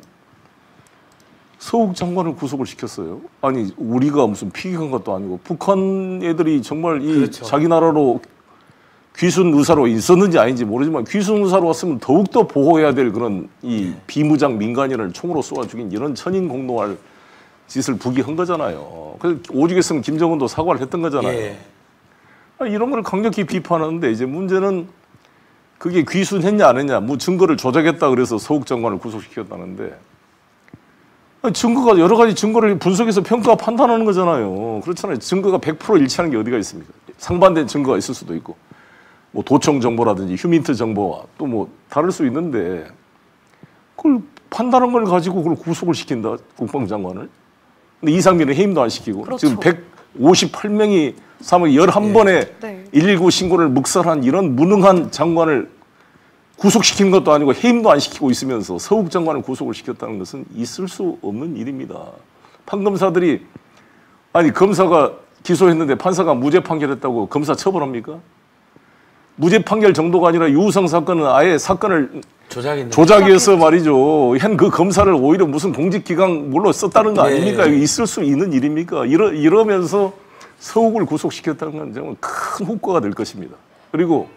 서욱 장관을 구속을 시켰어요. 아니 우리가 무슨 피격한 것도 아니고 북한 애들이 정말 이 그렇죠. 자기 나라로 귀순 의사로 있었는지 아닌지 모르지만 귀순 의사로 왔으면 더욱더 보호해야 될 그런 이 비무장 민간인을 총으로 쏘아 죽인 이런 천인공노할 짓을 부기한 거잖아요. 그래서 오죽했으면 김정은도 사과를 했던 거잖아요. 예. 아니, 이런 걸 강력히 비판하는데 이제 문제는 그게 귀순했냐 안 했냐, 뭐 증거를 조작했다 그래서 서욱 장관을 구속시켰다는데 아니, 증거가 여러 가지 증거를 분석해서 평가 판단하는 거잖아요. 그렇잖아요. 증거가 백 퍼센트 일치하는 게 어디가 있습니까? 상반된 증거가 있을 수도 있고 뭐 도청 정보라든지 휴민트 정보와 또 뭐 다를 수 있는데 그걸 판단한 걸 가지고 그걸 구속을 시킨다 국방장관을. 근데 이상민은 해임도 안 시키고 그렇죠. 지금 백오십팔 명이 삼월 열한 번에 네. 일일구 신고를 묵살한 이런 무능한 장관을 구속시킨 것도 아니고 해임도 안 시키고 있으면서 서욱 장관을 구속을 시켰다는 것은 있을 수 없는 일입니다. 판검사들이 아니 검사가 기소했는데 판사가 무죄 판결했다고 검사 처벌합니까? 무죄 판결 정도가 아니라 유우성 사건은 아예 사건을 조작했네. 조작해서 말이죠. 현 그 검사를 오히려 무슨 공직기강 물로 썼다는 거 아닙니까? 네. 있을 수 있는 일입니까? 이러, 이러면서 서욱을 구속시켰다는 건 정말 큰 후과가 될 것입니다. 그리고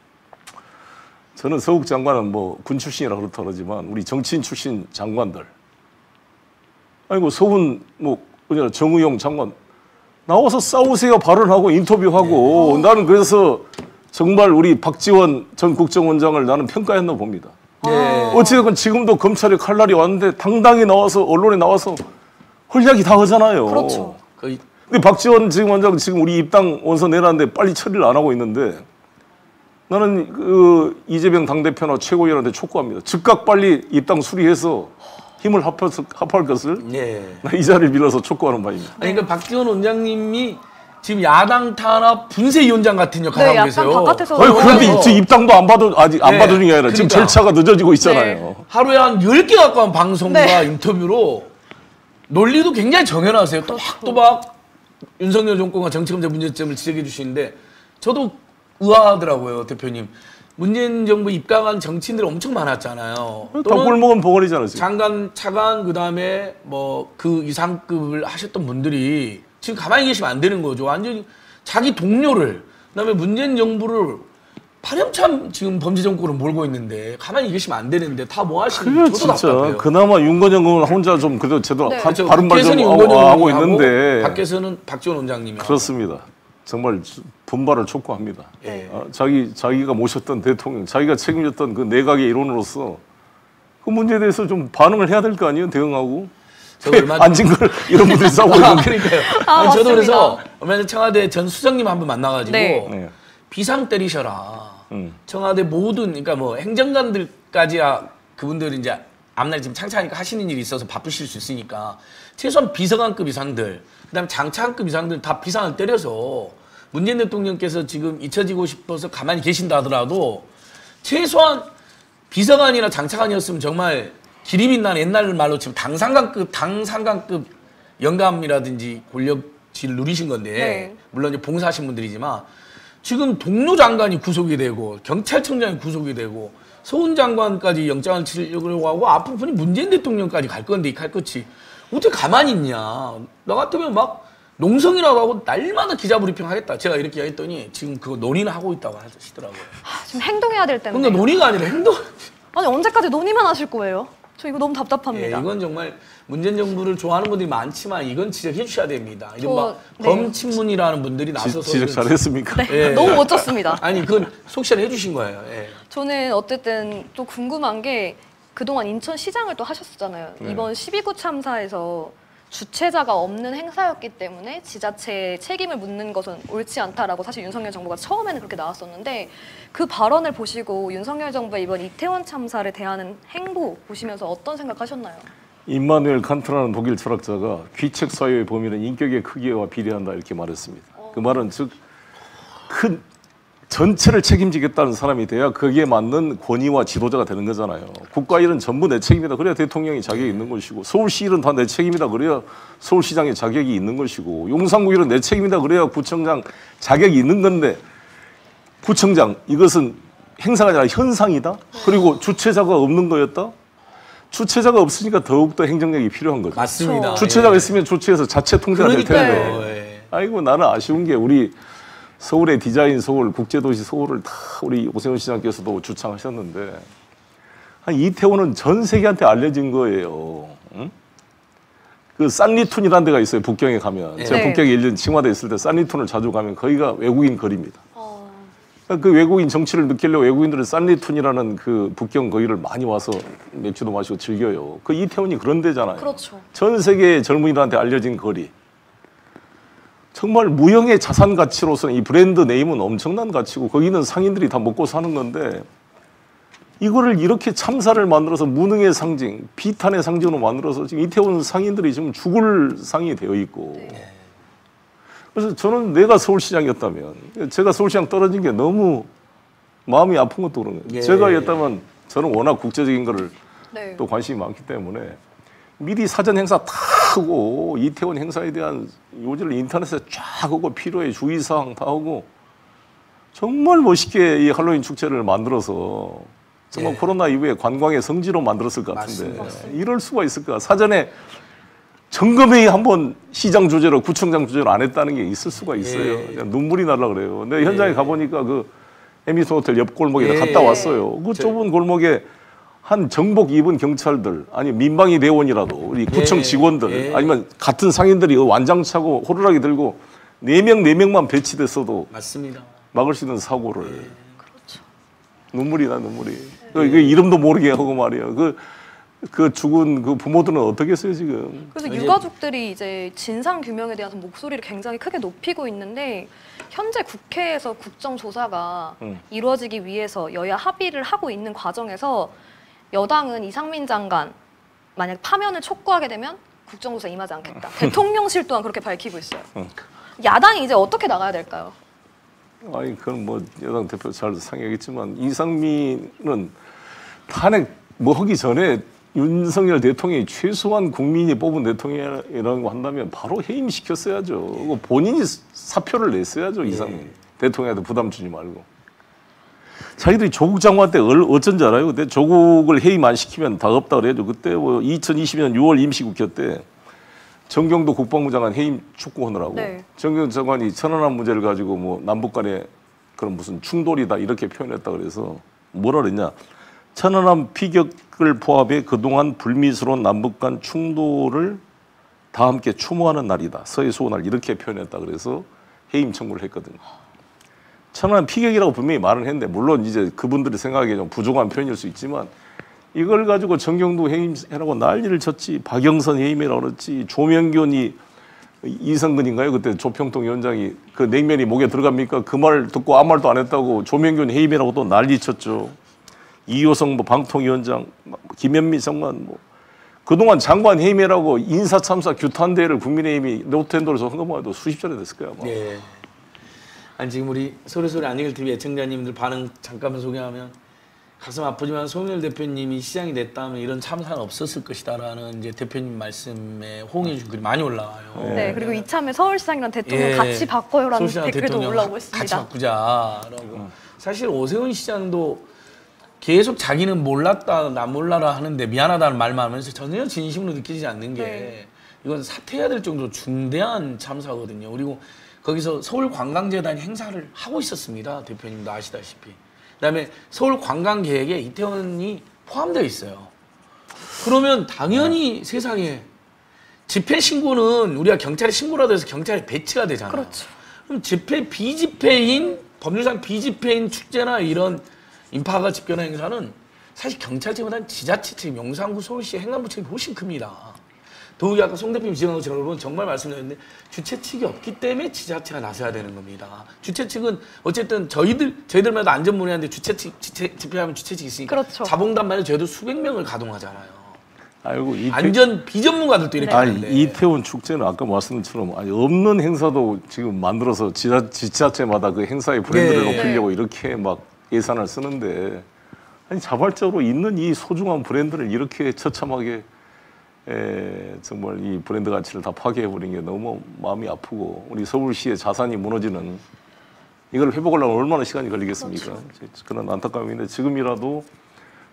저는 서욱 장관은 뭐 군 출신이라 그렇다 그러지만 우리 정치인 출신 장관들 아이고 서훈 뭐 정의용 장관 나와서 싸우세요 발언하고 인터뷰하고 네. 나는 그래서 정말 우리 박지원 전 국정원장을 나는 평가했나 봅니다. 네. 어찌됐건 지금도 검찰의 칼날이 왔는데 당당히 나와서 언론에 나와서 헐약이 다 하잖아요. 그렇죠. 거의 근데 박지원 지금 원장 지금 우리 입당 원서 내놨는데 빨리 처리를 안 하고 있는데 나는 그 이재명 당대표나 최고위원한테 촉구합니다. 즉각 빨리 입당 수리해서 힘을 합해서 합할 것을 예. 나 이 자리를 빌어서 촉구하는 바입니다. 아니 그러니까 박지원 원장님이 지금 야당 탄압 분쇄위원장 같은 역할을 네, 하고 약간 계세요. 바깥에서 아니, 그런데 어. 지금 입당도 안 받은 아직 안 네, 받은 게 아니라 지금 그러니까. 절차가 늦어지고 있잖아요. 하루에 한 열 개 가까운 방송과 네. 인터뷰로 논리도 굉장히 정연하세요. 또박또박 윤석열 정권과 정치검사 문제점을 지적해 주시는데 저도 의아하더라고요, 대표님. 문재인 정부 입각한 정치인들이 엄청 많았잖아요. 다 꼴먹은 보궐이잖아요. 지금. 장관, 차관, 그 다음에 뭐 그 이상급을 하셨던 분들이 지금 가만히 계시면 안 되는 거죠. 완전히 자기 동료를, 그 다음에 문재인 정부를 파렴참 지금 범죄 정권으로 몰고 있는데 가만히 계시면 안 되는데 다 뭐 하시는 그게 저도 진짜 답답해요. 그나마 윤건영 의원 혼자 좀 그래도 제대로 네. 바, 그렇죠. 바른 말 좀 국회에서는 윤건영 하고 의원하고 있는데 밖에서는 박지원 원장님이 그렇습니다. 정말 분발을 촉구합니다. 예. 어, 자기 자기가 모셨던 대통령, 자기가 책임졌던 그 내각의 일원으로서 그 문제에 대해서 좀 반응을 해야 될 거 아니에요, 대응하고. 저 얼마 앉은 걸 이런 분들이 싸우고 아, 있는데. 그러니까요. 아, 아니, 저도 맞습니다. 그래서 얼마 전에 청와대 전 수석님 한 분 만나가지고 네. 네. 비상 때리셔라. 음. 청와대 모든 그러니까 뭐 행정관들까지야 그분들은 이제 앞날 지금 창차하니까 하시는 일이 있어서 바쁘실 수 있으니까 최소한 비서관급 이상들, 그다음 장차관급 이상들 다 비상을 때려서 문재인 대통령께서 지금 잊혀지고 싶어서 가만히 계신다 하더라도 최소한 비서관이나 장차관이었으면 정말 기림이 나는 옛날 말로 지금 당상관급 당상관급 영감이라든지 권력지를 누리신 건데 네. 물론 이제 봉사하신 분들이지만 지금 동료 장관이 구속이 되고 경찰청장이 구속이 되고 서훈 장관까지 영장을 치려고 하고 앞으로 보니 문재인 대통령까지 갈 건데 이 칼끝이 어떻게 가만히 있냐. 나 같으면 막 농성이라고 하고 날마다 기자 브리핑 하겠다. 제가 이렇게 했더니 지금 그거 논의는 하고 있다고 하시더라고요. 아, 지금 행동해야 될 때인데. 그러니까 논의가 아니라 행동. 아니 언제까지 논의만 하실 거예요? 저 이거 너무 예, 답답합니다. 이건 정말 문재인 정부를 좋아하는 분들이 많지만 이건 지적해 주셔야 됩니다. 이른바 저, 네. 범친문이라는 분들이 나서서 지, 지적 이건- 잘했습니까? 네, 예. 너무 멋졌습니다. 아니 그건 속시를 해주신 거예요. 예. 저는 어쨌든 또 궁금한 게 그동안 인천시장을 또 하셨었잖아요. 네. 이번 십이 구 참사에서 주최자가 없는 행사였기 때문에 지자체에 책임을 묻는 것은 옳지 않다라고 사실 윤석열 정부가 처음에는 그렇게 나왔었는데 그 발언을 보시고 윤석열 정부의 이번 이태원 참사를 대하는 행보 보시면서 어떤 생각하셨나요? 임마누엘 칸트라는 독일 철학자가 귀책 사유의 범위는 인격의 크기와 비례한다 이렇게 말했습니다. 그 말은 즉 큰 전체를 책임지겠다는 사람이 돼야 거기에 맞는 권위와 지도자가 되는 거잖아요. 국가 일은 전부 내 책임이다. 그래야 대통령이 자격이 있는 것이고 서울시 일은 다 내 책임이다. 그래야 서울시장의 자격이 있는 것이고 용산구 일은 내 책임이다. 그래야 구청장 자격이 있는 건데 구청장 이것은 행사가 아니라 현상이다. 그리고 주최자가 없는 거였다? 주최자가 없으니까 더욱더 행정력이 필요한 거죠. 맞습니다. 주최자가 예. 있으면 주최에서 자체 통제가 될 그러니까요. 텐데. 예. 아이고 나는 아쉬운 게 우리 서울의 디자인 서울, 국제도시 서울을 다 우리 오세훈 시장께서도 주창하셨는데 한 이태원은 전 세계한테 알려진 거예요. 응? 그 산리툰이라는 데가 있어요. 북경에 가면. 제가 네. 북경에 일 년 칭화대 있을 때 산리툰을 자주 가면 거기가 외국인 거리입니다. 어, 그 외국인 정치를 느끼려고 외국인들은 산리툰이라는 그 북경 거기를 많이 와서 맥주도 마시고 즐겨요. 그 이태원이 그런 데잖아요. 그렇죠. 전 세계 젊은이들한테 알려진 거리. 정말 무형의 자산 가치로서는 이 브랜드 네임은 엄청난 가치고 거기는 상인들이 다 먹고 사는 건데 이거를 이렇게 참사를 만들어서 무능의 상징, 비탄의 상징으로 만들어서 지금 이태원 상인들이 지금 죽을 상이 되어 있고 그래서 저는 내가 서울시장이었다면 제가 서울시장 떨어진 게 너무 마음이 아픈 것도 그런 거예요. 예. 제가 였다면 저는 워낙 국제적인 거를 네. 또 관심이 많기 때문에 미리 사전 행사 다 하고 이태원 행사에 대한 요지를 인터넷에 쫙 하고 필요해 주의사항 다 하고 정말 멋있게 이 할로윈 축제를 만들어서 정말 예. 코로나 이후에 관광의 성지로 만들었을 것 같은데 맞습니다. 이럴 수가 있을까? 사전에 점검회의 한번 시장 주제로 구청장 주제로 안 했다는 게 있을 수가 있어요. 예. 그냥 눈물이 날라 그래요. 근데 현장에 예. 가보니까 그 에미슨 호텔 옆 골목에 예. 갔다 왔어요. 그 저- 좁은 골목에 한 정복 입은 경찰들 아니 민방위 대원이라도 우리 구청 예. 직원들 예. 아니면 같은 상인들이 완장 차고 호루라기 들고 네 명 네 명만 배치됐어도 맞습니다. 막을 수 있는 사고를 그렇죠. 눈물이 나 눈물이 그, 그 이름도 모르게 하고 말이야 그, 그 죽은 그 부모들은 어떻게 했어요 지금 그래서 이제- 유가족들이 이제 진상 규명에 대해서 목소리를 굉장히 크게 높이고 있는데 현재 국회에서 국정조사가 음. 이루어지기 위해서 여야 합의를 하고 있는 과정에서 여당은 이상민 장관 만약 파면을 촉구하게 되면 국정조사 임하지 않겠다. 대통령실 또한 그렇게 밝히고 있어요. 음. 야당이 이제 어떻게 나가야 될까요? 아니 그건 뭐 여당 대표 잘 상의하겠지만 이상민은 탄핵 뭐 하기 전에 윤석열 대통령이 최소한 국민이 뽑은 대통령이라고 한다면 바로 해임시켰어야죠. 그거 본인이 사표를 냈어야죠 이상민 대통령한테 부담 주지 말고. 자기들이 조국 장관 때 얼- 어쩐지 알아요? 그때 조국을 해임 안 시키면 다 없다 그래야죠. 그때 뭐 이천이십 년 유월 임시국회 때 정경도 국방부 장관 해임 촉구하느라고 네. 정경도 장관이 천안함 문제를 가지고 뭐 남북 간의 그런 무슨 충돌이다 이렇게 표현했다 그래서 뭐라 그랬냐? 천안함 피격을 포함해 그동안 불미스러운 남북 간 충돌을 다 함께 추모하는 날이다. 서해 수호날 이렇게 표현했다 그래서 해임 청구를 했거든요. 천안함 피격이라고 분명히 말은 했는데 물론 이제 그분들이 생각하기에 좀 부족한 표현일 수 있지만 이걸 가지고 정경도 해임해라고 난리를 쳤지. 박영선 해임이라고 그랬지. 조명균이 이성근인가요? 그때 조평통 위원장이 그 냉면이 목에 들어갑니까? 그 말 듣고 아무 말도 안 했다고 조명균 해임이라고 또 난리 쳤죠. 이호성 뭐 방통위원장, 김현미 장관 뭐 그동안 장관 해임이라고 인사참사 규탄대회를 국민의힘이 노트엔돌에서 한 것만 해도 수십 차례 됐을 거야. 아마. 예. 아니 지금 우리 소리소리 안익을 티비 애청자님들 반응 잠깐만 소개하면 가슴 아프지만 송영길 대표님이 시장이 됐다면 이런 참사는 없었을 것이다라는 이제 대표님 말씀에 호응해 주신 글이 많이 올라와요. 네. 그리고 이참에 서울시장이랑 대통령 예. 같이 바꿔요라는 서울시장 댓글도 대통령 올라오고 같이 있습니다. 바꾸자라고. 사실 오세훈 시장도 계속 자기는 몰랐다, 나 몰라라 하는데 미안하다는 말만 하면서 전혀 진심으로 느끼지 않는 게 네. 이건 사퇴해야 될 정도로 중대한 참사거든요. 그리고 거기서 서울관광재단이 행사를 하고 있었습니다. 대표님도 아시다시피. 그다음에 서울관광계획에 이태원이 포함되어 있어요. 그러면 당연히 세상에 집회 신고는 우리가 경찰에 신고라도 해서 경찰에 배치가 되잖아요. 그렇죠. 그럼 집회 비집회인 법률상 비집회인 축제나 이런 인파가 집결한 행사는 사실 경찰청보다는 지자체 책, 용산구, 서울시, 행안부 책이 훨씬 큽니다. 더욱이 아까 송 대표님 지적한 것처럼 여러분 정말 말씀드렸는데 주최 측이 없기 때문에 지자체가 나서야 되는 겁니다. 주최 측은 어쨌든 저희들 저희들마다 안전문의하는데 주최 측 집회, 집회하면 주최 측이 있으니까 그렇죠. 자봉단만 해도 저희도 수백 명을 가동하잖아요. 아이고 이태, 안전 비전문가들도 이렇게 아니 하는데 이태원 축제는 아까 말씀드린 것처럼 아니, 없는 행사도 지금 만들어서 지자, 지자체마다 그 행사의 브랜드를 네. 높이려고 이렇게 막 예산을 쓰는데 아니 자발적으로 있는 이 소중한 브랜드를 이렇게 처참하게 에, 정말 이 브랜드 가치를 다 파괴해버린 게 너무 마음이 아프고 우리 서울시의 자산이 무너지는 이걸 회복하려면 얼마나 시간이 걸리겠습니까? 그렇죠. 그런 안타까움인데 지금이라도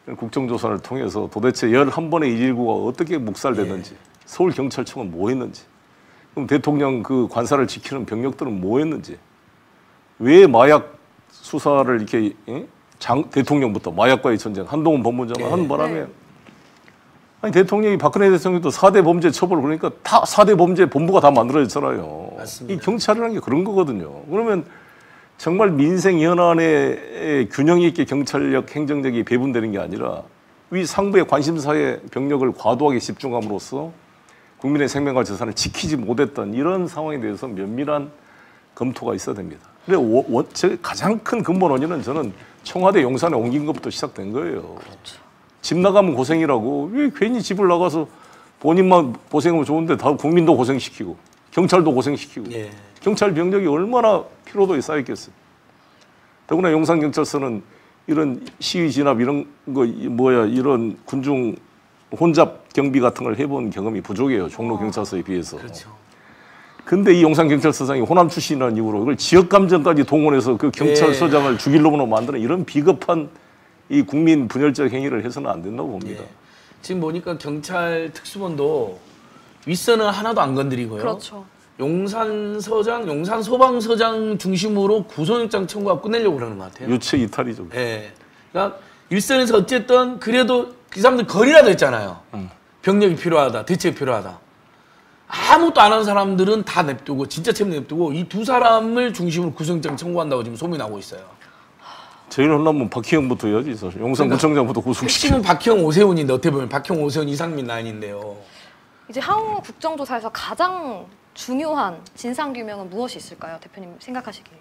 국정조사를 통해서 도대체 열한 번의 일일구가 어떻게 묵살됐는지, 서울경찰청은 뭐 했는지, 그럼 대통령 그 관사를 지키는 병력들은 뭐 했는지, 왜 마약 수사를 이렇게 예? 장, 대통령부터 마약과의 전쟁, 한동훈 법무장관 하는 바람에 네. 아니 대통령이 박근혜 대통령도 사 대 범죄 처벌 그러니까 다 사 대 범죄 본부가 다 만들어졌잖아요. 맞습니다. 이 경찰이라는 게 그런 거거든요. 그러면 정말 민생 연안에 균형 있게 경찰력, 행정력이 배분되는 게 아니라 위 상부의 관심사에 병력을 과도하게 집중함으로써 국민의 생명과 재산을 지키지 못했던 이런 상황에 대해서 면밀한 검토가 있어야 됩니다. 근데 워, 워, 제 가장 큰 근본 원인은 저는 청와대 용산에 옮긴 것부터 시작된 거예요. 그렇죠. 집 나가면 고생이라고 왜 괜히 집을 나가서 본인만 고생하면 좋은데 다 국민도 고생시키고 경찰도 고생시키고 예. 경찰 병력이 얼마나 피로도에 쌓였겠어요. 더구나 용산경찰서는 이런 시위 진압 이런 거 뭐야 이런 군중 혼잡 경비 같은 걸 해본 경험이 부족해요. 종로 경찰서에 비해서. 그렇죠. 근데 이 용산경찰서장이 호남 출신이라는 이유로 이걸 지역감정까지 동원해서 그 경찰서장을 죽일 놈으로 만드는 이런 비겁한 이 국민 분열적 행위를 해서는 안 된다고 봅니다. 예. 지금 보니까 경찰 특수본도 윗선은 하나도 안 건드리고요. 그렇죠. 용산서장, 용산소방서장 중심으로 구속영장 청구하고 끝내려고 그러는 것 같아요. 유체 이탈이죠. 예. 그러니까 일선에서 어쨌든 그래도 그 사람들 거리라도 했잖아요. 음. 병력이 필요하다, 대책이 필요하다. 아무것도 안 하는 사람들은 다 냅두고 진짜 책임 냅두고 이 두 사람을 중심으로 구속영장 청구한다고 지금 소문이 나고 있어요. 제일 혼나면 박희영부터 해야지. 사실. 용산구청장부터 구속시키고. 핵심은 박형 오세훈인데 어떻게 보면 박형 오세훈 이상민 라인인데요. 이제 향후 국정조사에서 가장 중요한 진상규명은 무엇이 있을까요? 대표님 생각하시기에.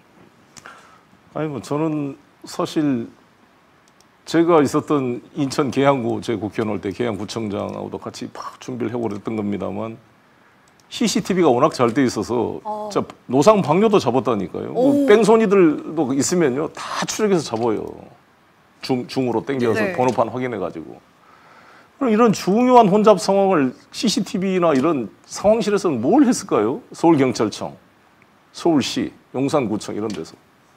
아니 뭐 저는 사실 제가 있었던 인천 계양구 제 국회의원 올 때 계양구청장하고도 같이 막 준비를 하고 그랬던 겁니다만 씨씨티비가 워낙 잘 돼 있어서 어. 진짜 노상 방뇨도 잡았다니까요. 뭐 뺑소니들도 있으면요 다 추적해서 잡아요. 중 중으로 땡겨서 네. 번호판 확인해 가지고. 그럼 이런 중요한 혼잡 상황을 씨씨티비나 이런 상황실에서는 뭘 했을까요? 서울경찰청, 서울시, 용산구청 이런 데서.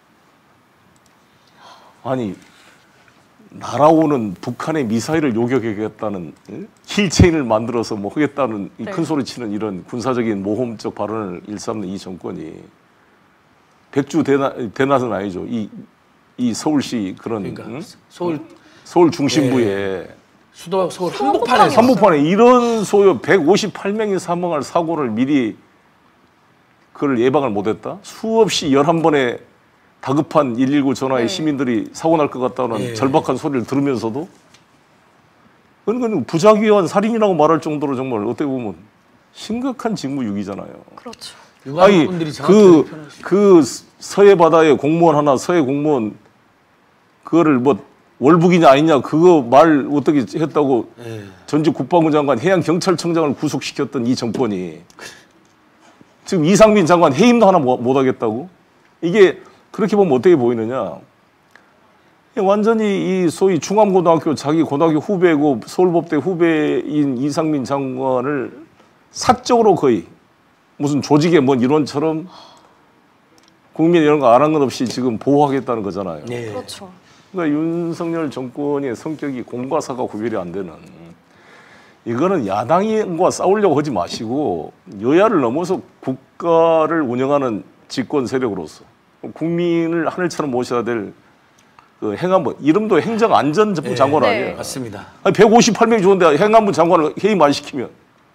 아니 날아오는 북한의 미사일을 요격하겠다는 예? 힐체인을 만들어서 뭐 하겠다는 이 네. 큰 소리 치는 이런 군사적인 모험적 발언을 일삼는 이 정권이 백주 대나, 대낮은 아니죠. 이, 이 서울시 그런 그러니까 응? 서울 서울 중심부에 수도 서울 한복판에 한복판에서 한복판에 이런 소요 백오십팔 명이 사망할 사고를 미리 그걸 예방을 못했다. 수없이 열한 번의 다급한 일일구 전화에 네. 시민들이 사고 날 것 같다는 네. 절박한 절박한 소리를 들으면서도 그건 부작위한 살인이라고 말할 정도로 정말 어떻게 보면 심각한 직무유기잖아요. 그렇죠. 아니 유가족분들이 그, 그 서해 바다에 공무원 하나 서해 공무원 그거를 뭐 월북이냐 아니냐 그거 말 어떻게 했다고 예. 전직 국방부 장관 해양경찰청장을 구속시켰던 이 정권이 지금 이상민 장관 해임도 하나 못 하겠다고? 이게 그렇게 보면 어떻게 보이느냐? 완전히 이 소위 충암고등학교 자기 고등학교 후배고 서울법대 후배인 이상민 장관을 사적으로 거의 무슨 조직의 뭔 일원처럼 국민 이런 거 안 한 것 없이 지금 보호하겠다는 거잖아요. 예. 그렇죠. 그러니까 윤석열 정권의 성격이 공과 사가 구별이 안 되는 이거는 야당과 싸우려고 하지 마시고 여야를 넘어서 국가를 운영하는 집권 세력으로서 국민을 하늘처럼 모셔야 될 그 행안부 이름도 행정안전부 네. 장관 네. 아니에요. 맞습니다. 아니, 백오십팔 명이 좋은데 행안부 장관을 해임 안 시키면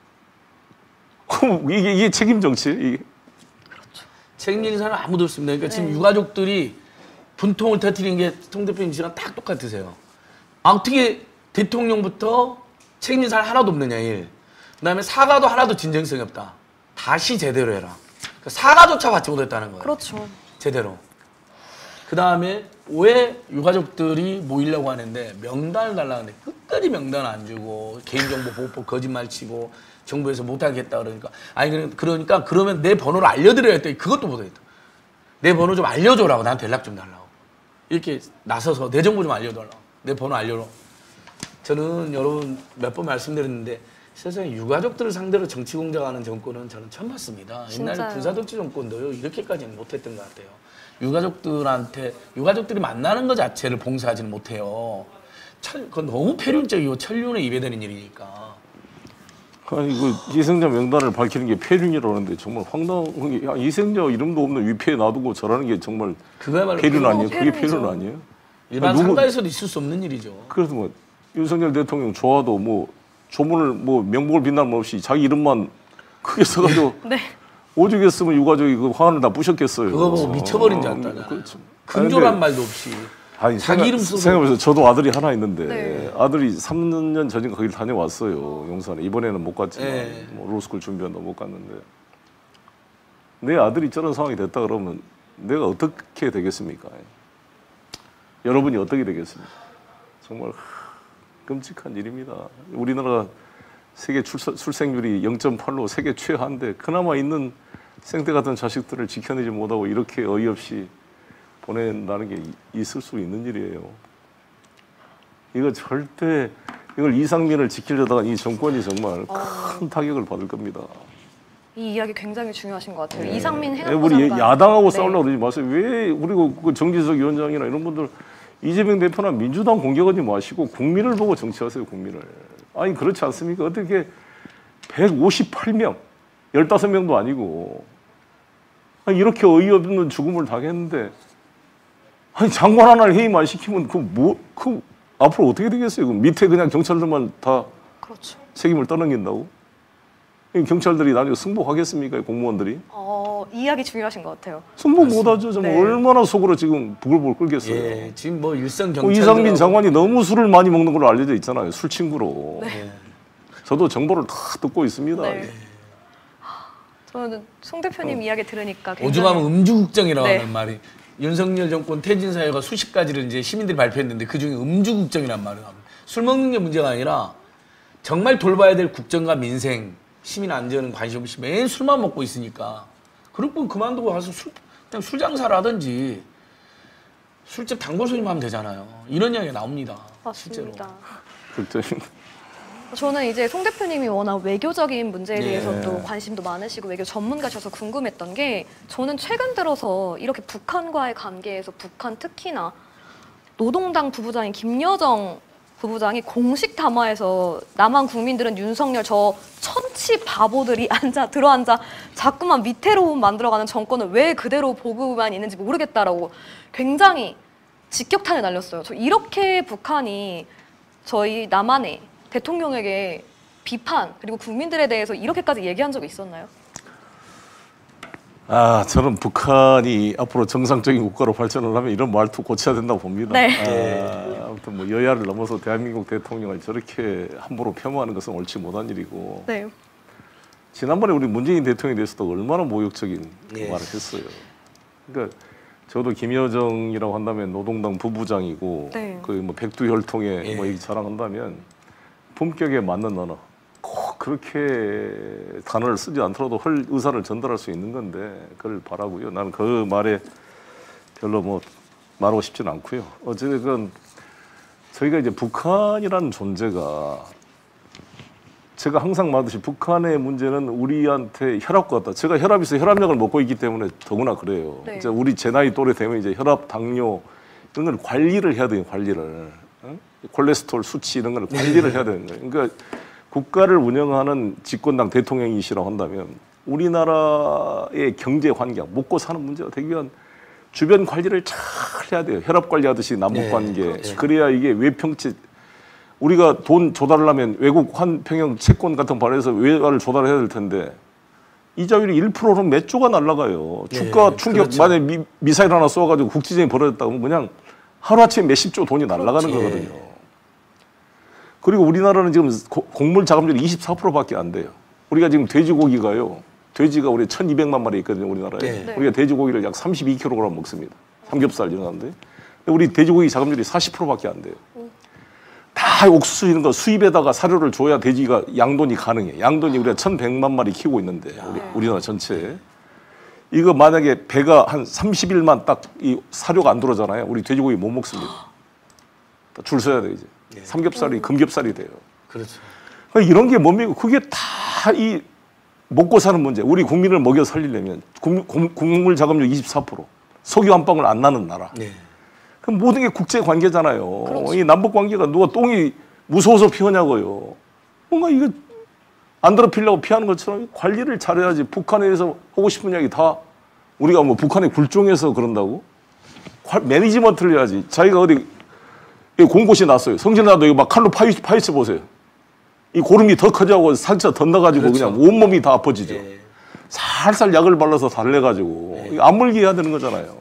그럼 이게, 이게 책임 정치? 이게. 책임지는 사람 아무도 없습니다. 그러니까 지금 네. 유가족들이 분통을 터뜨린 게 송 대표님 씨랑 딱 똑같으세요. 아, 어떻게 대통령부터 책임진 사람 하나도 없느냐 일. 그다음에 사과도 하나도 진정성이 없다. 다시 제대로 해라. 그러니까 사과조차 받지 못했다는 거예요. 그렇죠. 제대로. 그 다음에 왜 유가족들이 모이려고 하는데 명단을 달라는데 끝까지 명단 안 주고 개인정보보호법 거짓말 치고 정부에서 못하겠다 그러니까 아니 그러니까 그러면 내 번호를 알려드려야 했더니 그것도 못하겠다. 내 번호 좀 알려줘라고 나한테 연락 좀 달라고 이렇게 나서서 내 정보 좀 알려달라고 내 번호 알려줘. 저는 여러분 몇 번 말씀드렸는데 세상에 유가족들을 상대로 정치 공작하는 정권은 저는 처음 봤습니다. 옛날에 진짜요. 군사정치 정권도요 이렇게까지는 못했던 것 같아요. 유가족들한테 유가족들이 만나는 것 자체를 봉사하지는 못해요. 천, 그건 너무 폐륜적이고 천륜에 입에 되는 일이니까. 아니 그 희생자 명단을 밝히는 게 폐륜이라는데 정말 황당한 게 야, 희생자 이름도 없는 위패에 놔두고 저라는 게 정말 그거야말로 폐륜 아니에요? 그거 그게 폐륜이죠. 폐륜 아니에요? 일반 아, 누구- 상가에서도 있을 수 없는 일이죠. 그래서 뭐 윤석열 대통령 좋아도 뭐 조문을 뭐 명복을 빛나는 없이 자기 이름만 크게 써가지고 네. 오죽했으면 유가족이 그 화환을 다 부셨겠어요. 그거 보고 미쳐버린 줄 아, 알았잖아요. 그렇죠. 근조란 아니, 말도 없이. 아니, 자기 생각, 이름 쓰고. 생각해보세요. 저도 아들이 하나 있는데 네. 아들이 삼 년 전인가 거길 다녀왔어요. 용산에. 이번에는 못 갔지만 네. 뭐 로스쿨 준비한다 못 갔는데 내 아들이 저런 상황이 됐다 그러면 내가 어떻게 되겠습니까? 여러분이 어떻게 되겠습니까? 정말 끔찍한 일입니다. 우리나라 세계 출사, 출생률이 영 점 팔로 세계 최하인데 그나마 있는 생태 같은 자식들을 지켜내지 못하고 이렇게 어이없이 보낸다는 게 있을 수 있는 일이에요. 이거 절대 이걸 이상민을 지키려다가 이 정권이 정말 큰 타격을 받을 겁니다. 이 이야기 굉장히 중요하신 것 같아요. 네. 이상민 네, 행안부 우리 장관. 야당하고 네. 싸우려고 그러지 마세요. 왜 그리고 그 정진석 위원장이나 이런 분들 이재명 대표나 민주당 공격하지 마시고 국민을 보고 정치하세요. 국민을. 아니 그렇지 않습니까? 어떻게 백오십팔 명, 십오 명도 아니고 아니, 이렇게 어이없는 죽음을 당했는데 아니 장관 하나를 해임 안 시키면 그 뭐 그 앞으로 어떻게 되겠어요? 그 밑에 그냥 경찰들만 다 그렇죠. 책임을 떠넘긴다고? 경찰들이 나중에 승복하겠습니까? 공무원들이? 어, 이 이야기 중요하신 것 같아요. 승복 못하죠. 정말 네. 얼마나 속으로 지금 부글부글 끓겠어요. 예, 지금 뭐 일선 뭐 경찰. 이상민 장관이 너무 술을 많이 먹는 걸로 알려져 있잖아요. 술 친구로. 예. 저도 정보를 다 듣고 있습니다. 네. 저는 송 대표님 이야기 들으니까 굉장히 오죽하면 음주국정이라고 네. 하는 말이 윤석열 정권 퇴진 사유가 수십 가지를 이제 시민들이 발표했는데 그 중에 음주국정이란 말을 합니다. 술 먹는 게 문제가 아니라 정말 돌봐야 될 국정과 민생, 시민 안전은 관심 없이 매일 술만 먹고 있으니까 그럴 거면 그만두고 가서 술, 그냥 술 장사를 하든지 술집 단골 손님하면 되잖아요. 이런 이야기가 나옵니다. 실제로. 맞습니다. 걱정입니다. 저는 이제 송 대표님이 워낙 외교적인 문제에 네. 대해서 또 관심도 많으시고 외교 전문가셔서 궁금했던 게 저는 최근 들어서 이렇게 북한과의 관계에서 북한 특히나 노동당 부부장인 김여정 부부장이 공식 담화에서 남한 국민들은 윤석열 저 천치 바보들이 앉아 들어앉아 자꾸만 위태로움 만들어가는 정권을 왜 그대로 보고만 있는지 모르겠다라고 굉장히 직격탄을 날렸어요. 저 이렇게 북한이 저희 남한의 대통령에게 비판 그리고 국민들에 대해서 이렇게까지 얘기한 적이 있었나요? 아, 저는 북한이 앞으로 정상적인 국가로 발전을 하면 이런 말투 고쳐야 된다고 봅니다. 네. 아, 아무튼 뭐 여야를 넘어서 대한민국 대통령을 저렇게 함부로 폄하하는 것은 옳지 못한 일이고 네. 지난번에 우리 문재인 대통령에 대해서도 얼마나 모욕적인 그 예. 말을 했어요. 그러니까 저도 김여정이라고 한다면 노동당 부부장이고 네. 그 뭐 백두혈통에 예. 뭐 이렇게 자랑한다면 품격에 맞는 언어 꼭 그렇게 단어를 쓰지 않더라도 헐 의사를 전달할 수 있는 건데 그걸 바라고요. 나는 그 말에 별로 뭐 말하고 싶지는 않고요. 어쨌든 저희가 이제 북한이라는 존재가 제가 항상 말하듯이 북한의 문제는 우리한테 혈압과 같다. 제가 혈압이 있어 혈압약을 먹고 있기 때문에 더구나 그래요. 네. 이제 우리 제 나이 또래 되면 이제 혈압, 당뇨 이런 걸 관리를 해야 돼요. 관리를. 어? 콜레스테롤 수치 이런 걸 관리를 해야 되는 거예요. 그러니까 국가를 운영하는 집권당 대통령이시라고 한다면 우리나라의 경제 환경, 먹고 사는 문제가 되기 위한 주변 관리를 잘 해야 돼요. 혈압 관리하듯이 남북 네, 관계. 그렇죠. 그래야 이게 외평치 우리가 돈 조달을 하면 외국 환평형 채권 같은 거 발행해서 외화를 조달해야 될 텐데 이자율이 일 퍼센트는 몇 조가 날라가요. 주가 네, 충격 그렇죠. 만약에 미, 미사일 하나 쏘아가지고 국지전이 벌어졌다 그러면 그냥 하루아침에 몇십 조 돈이 날아가는 그렇지. 거거든요. 그리고 우리나라는 지금 고, 곡물 자금률이 이십사 퍼센트밖에 안 돼요. 우리가 지금 돼지고기가요. 돼지가 우리 천이백만 마리 있거든요. 우리나라에. 네. 우리가 돼지고기를 약 삼십이 킬로그램 먹습니다. 삼겹살 이런 건데. 우리 돼지고기 자금률이 사십 퍼센트밖에 안 돼요. 다 옥수수 이런 거 수입에다가 사료를 줘야 돼지가 양돈이 가능해. 양돈이 우리가 천백만 마리 키우고 있는데 우리, 우리나라 전체에. 이거 만약에 배가 한 삼십 일만 딱 이 사료가 안 들어오잖아요. 우리 돼지고기 못 먹습니다. 줄 서야 돼 이제. 예. 삼겹살이 금겹살이 돼요. 그렇죠. 그러니까 이런 게 뭡니까? 그게 다 이 먹고 사는 문제. 우리 국민을 먹여 살리려면 국, 국, 국물 자금률 이십사 퍼센트 석유 한 방울 안 나는 나라. 네. 그 모든 게 국제 관계잖아요. 그렇죠. 이 남북 관계가 누가 똥이 무서워서 피하냐고요. 뭔가 이거 안 더럽히려고 피하는 것처럼 관리를 잘해야지. 북한에 대해서 하고 싶은 이야기 다 우리가 뭐 북한에 굴종해서 그런다고? 매니지먼트를 해야지. 자기가 어디 공고시 났어요. 성질나도 이거 막 칼로 파이, 파헤쳐 보세요. 이 고름이 더 커지고 상처 더 나가지고 그렇죠. 그냥 온몸이 다 아파지죠. 예. 살살 약을 발라서 달래가지고 예. 안 물게 해야 되는 거잖아요.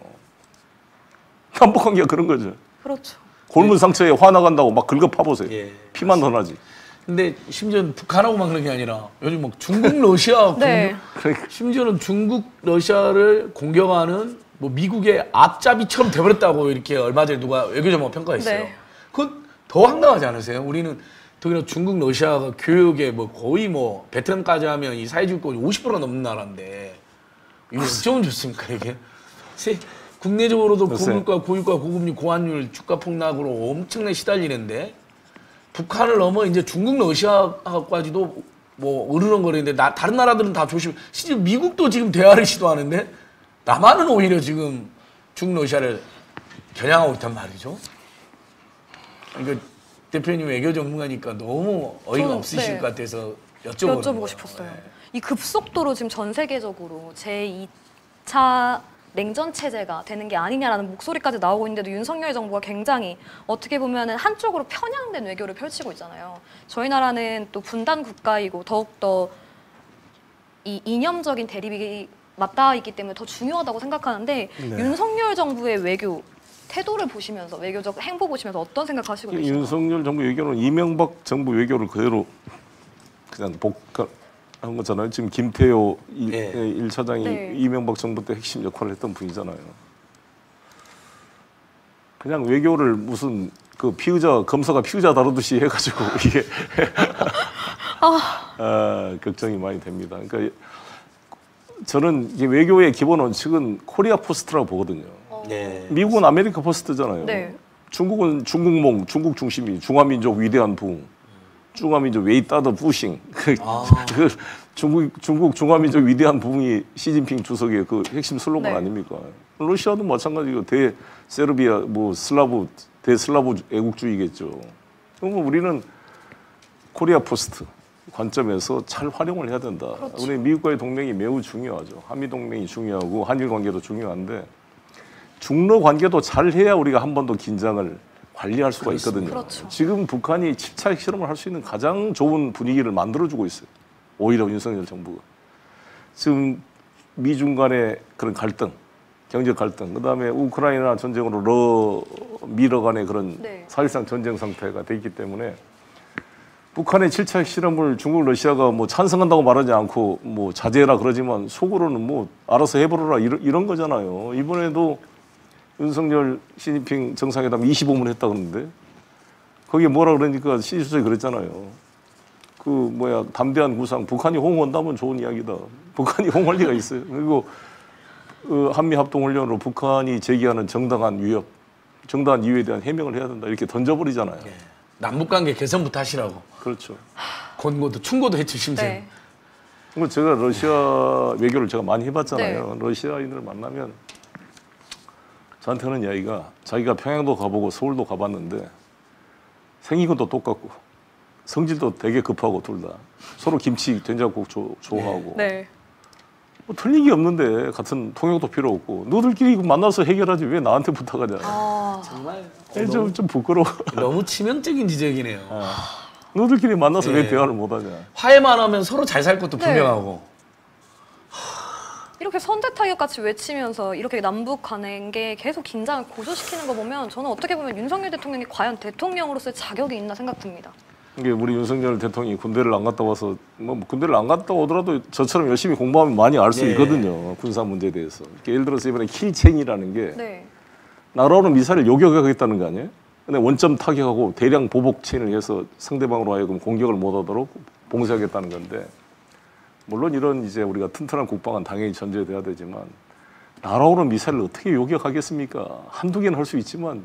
남북관계가 그런 거죠. 그렇죠. 골문 상처에 화 나간다고 막 긁어 파보세요. 예. 피만 더 나지. 근데 심지어 북한하고만 그런 게 아니라 요즘 막 중국 러시아 네. 공격, 심지어는 중국 러시아를 공격하는 뭐 미국의 앞잡이처럼 돼버렸다고 이렇게 얼마 전에 누가 외교전문가 평가했어요. 네. 그건 더 황당하지 않으세요? 우리는 특히나 중국 러시아가 교육에 뭐 거의 뭐 베트남까지 하면 이 사회주의권이 오십 퍼센트가 넘는 나라인데 이게 어쩌면 좋습니까 이게? 세- 국내적으로도 글쎄. 고물가, 고유가, 고금리, 고환율, 주가 폭락으로 엄청나게 시달리는데 북한을 넘어 이제 중국 러시아까지도 뭐 으르렁거리는데 나, 다른 나라들은 다 조심. 실제 미국도 지금 대화를 시도하는데 남한은 오히려 지금 중국 러시아를 겨냥하고 있단 말이죠. 이거 대표님 외교 전문가니까 너무 어이가 저는, 없으실 네. 것 같아서 여쭤보는 여쭤보고 거예요. 싶었어요. 네. 이 급속도로 지금 전 세계적으로 제이 차 냉전 체제가 되는 게 아니냐라는 목소리까지 나오고 있는데도 윤석열 정부가 굉장히 어떻게 보면은 한쪽으로 편향된 외교를 펼치고 있잖아요. 저희 나라는 또 분단 국가이고 더욱더 이 이념적인 대립이 맞닿아 있기 때문에 더 중요하다고 생각하는데 네. 윤석열 정부의 외교 태도를 보시면서 외교적 행보 보시면서 어떤 생각하시고 계시나요? 윤석열 정부 외교는 이명박 정부 외교를 그대로 그냥 복합한 거잖아요. 지금 김태호 일, 네. 일 차장이 네. 이명박 정부 때 핵심 역할을 했던 분이잖아요. 그냥 외교를 무슨 그 피의자 검사가 피의자 다루듯이 해가지고 이게 아, 걱정이 많이 됩니다. 그러니까 저는 이게 외교의 기본 원칙은 코리아 포스트라고 보거든요. 네. 미국은 아메리카 포스트잖아요. 네. 중국은 중국몽, 중국 중심이 중화민족 위대한 부흥, 중화민족 웨이따더 부싱. 그, 아. 그 중국 중국 중화민족 위대한 부흥이 시진핑 주석의 그 핵심 슬로건 네. 아닙니까? 러시아도 마찬가지고 대 세르비아 뭐 슬라브 대슬라브 애국주의겠죠. 그러면 우리는 코리아 포스트 관점에서 잘 활용을 해야 된다. 그렇죠. 우리 미국과의 동맹이 매우 중요하죠. 한미 동맹이 중요하고 한일 관계도 중요한데 중러 관계도 잘 해야 우리가 한 번 더 긴장을 관리할 수가 있거든요. 그렇죠. 지금 북한이 칠 차 핵실험을 할 수 있는 가장 좋은 분위기를 만들어주고 있어요. 오히려 윤석열 정부가. 지금 미중 간의 그런 갈등, 경제 갈등, 그다음에 우크라이나 전쟁으로 러 미러 간의 그런 네. 사실상 전쟁 상태가 돼 있기 때문에 북한의 칠 차 핵실험을 중국, 러시아가 뭐 찬성한다고 말하지 않고 뭐 자제해라 그러지만 속으로는 뭐 알아서 해보라 이런, 이런 거잖아요. 이번에도 윤석열, 시진핑 정상회담 이십오 분 했다 그러는데 거기에 뭐라 그러니까 시주석이 그랬잖아요. 그 뭐야 담대한 구상, 북한이 호응한다면 좋은 이야기다. 북한이 호응할 리가 있어요. 그리고 그 한미 합동 훈련으로 북한이 제기하는 정당한 위협, 정당한 이유에 대한 해명을 해야 된다. 이렇게 던져버리잖아요. 예. 남북관계 개선부터 하시라고. 그렇죠. 권고도 충고도 했죠 심지어. 네. 뭐 제가 러시아 외교를 제가 많이 해봤잖아요. 러시아인을 만나면 저한테 하는 이야기가 자기가 평양도 가보고 서울도 가봤는데 생긴 것도 똑같고 성질도 되게 급하고 둘 다 서로 김치 된장국 조, 좋아하고 네. 뭐 틀린 게 없는데 같은 통역도 필요 없고 너들끼리 만나서 해결하지 왜 나한테 부탁하냐. 아, 정말 에, 좀, 좀 부끄러워. 너무 치명적인 지적이네요. 너들끼리 만나서 예. 왜 대화를 못하냐. 화해만 하면 서로 잘 살 것도 네. 분명하고. 이렇게 선제 타격 같이 외치면서 이렇게 남북 관계 계속 긴장을 고조시키는 거 보면 저는 어떻게 보면 윤석열 대통령이 과연 대통령으로서의 자격이 있나 생각됩니다. 이게 우리 윤석열 대통령이 군대를 안 갔다 와서 뭐 군대를 안 갔다 오더라도 저처럼 열심히 공부하면 많이 알 수 네. 있거든요. 군사 문제에 대해서. 이렇게 예를 들어서 이번에 킬첸이라는 게 네. 날아오는 미사일을 요격하겠다는 거 아니에요? 근데 원점 타격하고 대량 보복 체인을 해서 상대방으로 하여금 공격을 못하도록 봉쇄하겠다는 건데 물론 이런 이제 우리가 튼튼한 국방은 당연히 전제돼야 되지만 날아오는 미사일을 어떻게 요격하겠습니까? 한두 개는 할 수 있지만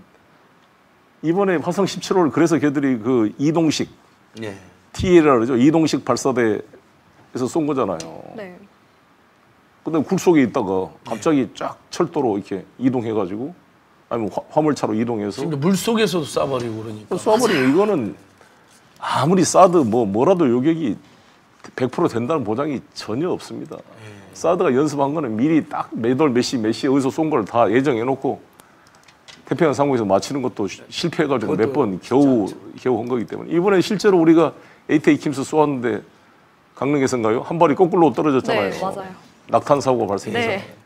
이번에 화성 십칠 호를 그래서 걔들이 그 이동식 예. 티엘이라고 그러죠. 이동식 발사대에서 쏜 거잖아요. 네. 근데 굴 속에 있다가 갑자기 쫙 철도로 이렇게 이동해가지고 아니면 화, 화물차로 이동해서 지금 물 속에서도 쏴버리고 그러니까. 쏴버리면 이거는 아무리 쏴도 뭐 뭐라도 요격이 백 퍼센트 된다는 보장이 전혀 없습니다. 예. 사드가 연습한 거는 미리 딱 매돌 몇 시 몇 시에 어디서 쏜 걸 다 예정해놓고 태평양 상공에서 맞추는 것도 시- 실패해가지고 몇 번 겨우 겨우 한 거기 때문에 이번에 실제로 우리가 에이티에이킴스 쏘았는데 강릉에서인가요? 한 발이 거꾸로 떨어졌잖아요. 네, 맞아요. 낙탄 사고가 발생했잖아요. 네.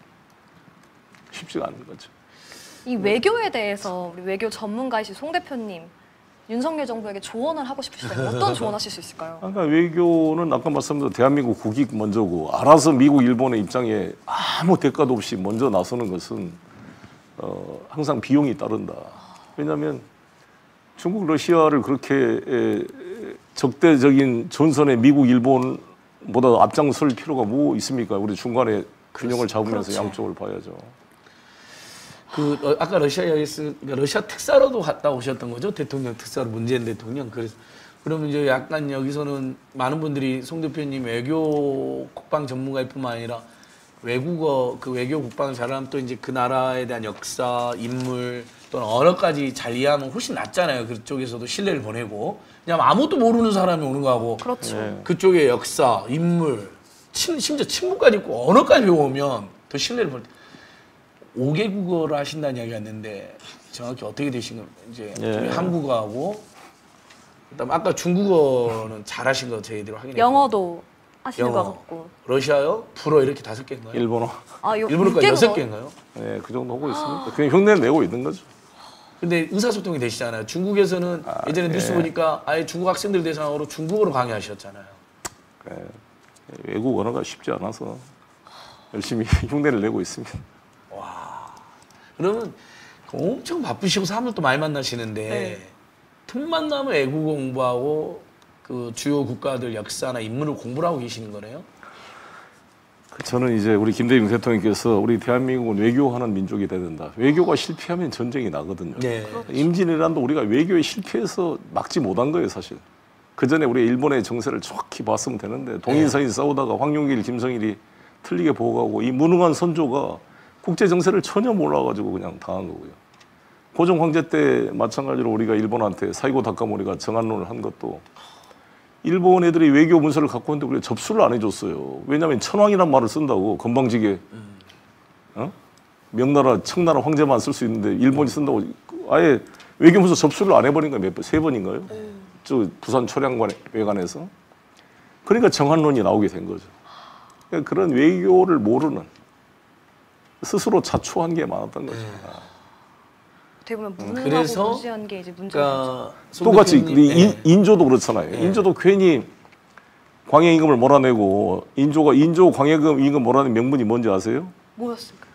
쉽지가 않은 거죠. 이 외교에 대해서 우리 외교 전문가이신 송 대표님, 윤석열 정부에게 조언을 하고 싶으시다면 어떤 조언하실 수 있을까요? 그러니까 외교는 아까 말씀드린 대한민국 국익 먼저고 알아서 미국, 일본의 입장에 아무 대가도 없이 먼저 나서는 것은 어, 항상 비용이 따른다. 왜냐하면 중국, 러시아를 그렇게 에, 적대적인 전선에 미국, 일본보다 앞장설 필요가 뭐 있습니까? 우리 중간에 균형을 잡으면서 그렇죠. 양쪽을 봐야죠. 그 어, 아까 러시아 여기서 그러니까 러시아 특사로도 갔다 오셨던 거죠? 대통령 특사로 문재인 대통령. 그래서 그러면 이제 약간 여기서는 많은 분들이 송 대표님 외교 국방 전문가일 뿐만 아니라 외국어 그 외교 국방을 잘하면 또 이제 그 나라에 대한 역사, 인물 또는 언어까지 잘 이해하면 훨씬 낫잖아요. 그쪽에서도 신뢰를 보내고 그냥 아무것도 모르는 사람이 오는 거하고 그렇죠. 네. 그쪽의 역사, 인물, 친, 심지어 친구까지 있고 언어까지 배워오면 더 신뢰를 보내. 오 개 국어를 하신다는 이야기가 있는데 정확히 어떻게 되신 건 이제 예. 한국어하고 그다음 아까 중국어는 잘하신 거 저희들 확인했고 영어도 하시는 영어. 것 같고. 러시아요, 불어 이렇게 다섯 개인가요? 일본어, 아, 요- 일본어까지 육개국어. 여섯 개인가요? 네, 그 정도 하고 있습니다. 그냥 흉내를 내고 있는 거죠. 근데 의사소통이 되시잖아요. 중국에서는 아, 예전에 예. 뉴스 보니까 아예 중국 학생들 대상으로 중국어로 강의하셨잖아요. 네, 외국 언어가 쉽지 않아서 열심히 흉내를 내고 있습니다. 그러면 엄청 바쁘시고 사람들도 많이 만나시는데 네. 틈만 나면 외국어 공부하고 그 주요 국가들 역사나 인물을 공부를 하고 계시는 거네요. 저는 이제 우리 김대중 대통령께서 우리 대한민국은 외교하는 민족이 돼야 된다. 외교가 실패하면 전쟁이 나거든요. 네. 임진왜란도 우리가 외교에 실패해서 막지 못한 거예요, 사실. 그 전에 우리 일본의 정세를 정확히 봤으면 되는데 동인서인 싸우다가 황룡길, 김성일이 틀리게 보고하고 이 무능한 선조가 국제 정세를 전혀 몰라가지고 그냥 당한 거고요. 고종 황제 때 마찬가지로 우리가 일본한테 사이고 다카모리가 정한론을 한 것도 일본 애들이 외교 문서를 갖고 왔는데 우리가 접수를 안 해줬어요. 왜냐하면 천황이란 말을 쓴다고 건방지게 어? 명나라, 청나라 황제만 쓸 수 있는데 일본이 쓴다고 아예 외교 문서 접수를 안 해버린 거예요. 몇 번? 세 번인가요? 저 부산 초량관 외관에서. 그러니까 정한론이 나오게 된 거죠. 그러니까 그런 외교를 모르는 스스로 자초한 게 많았던 거죠. 어떻게 보면 무능하고 그래서 무지한 게 이제 문제가 그러니까 송 똑같이 대표님, 우리 예. 인, 인조도 그렇잖아요. 예. 인조도 괜히 광해임금을 몰아내고 인조가 인조 광해금 임금 몰아낸 명분이 뭔지 아세요? 뭐였을까?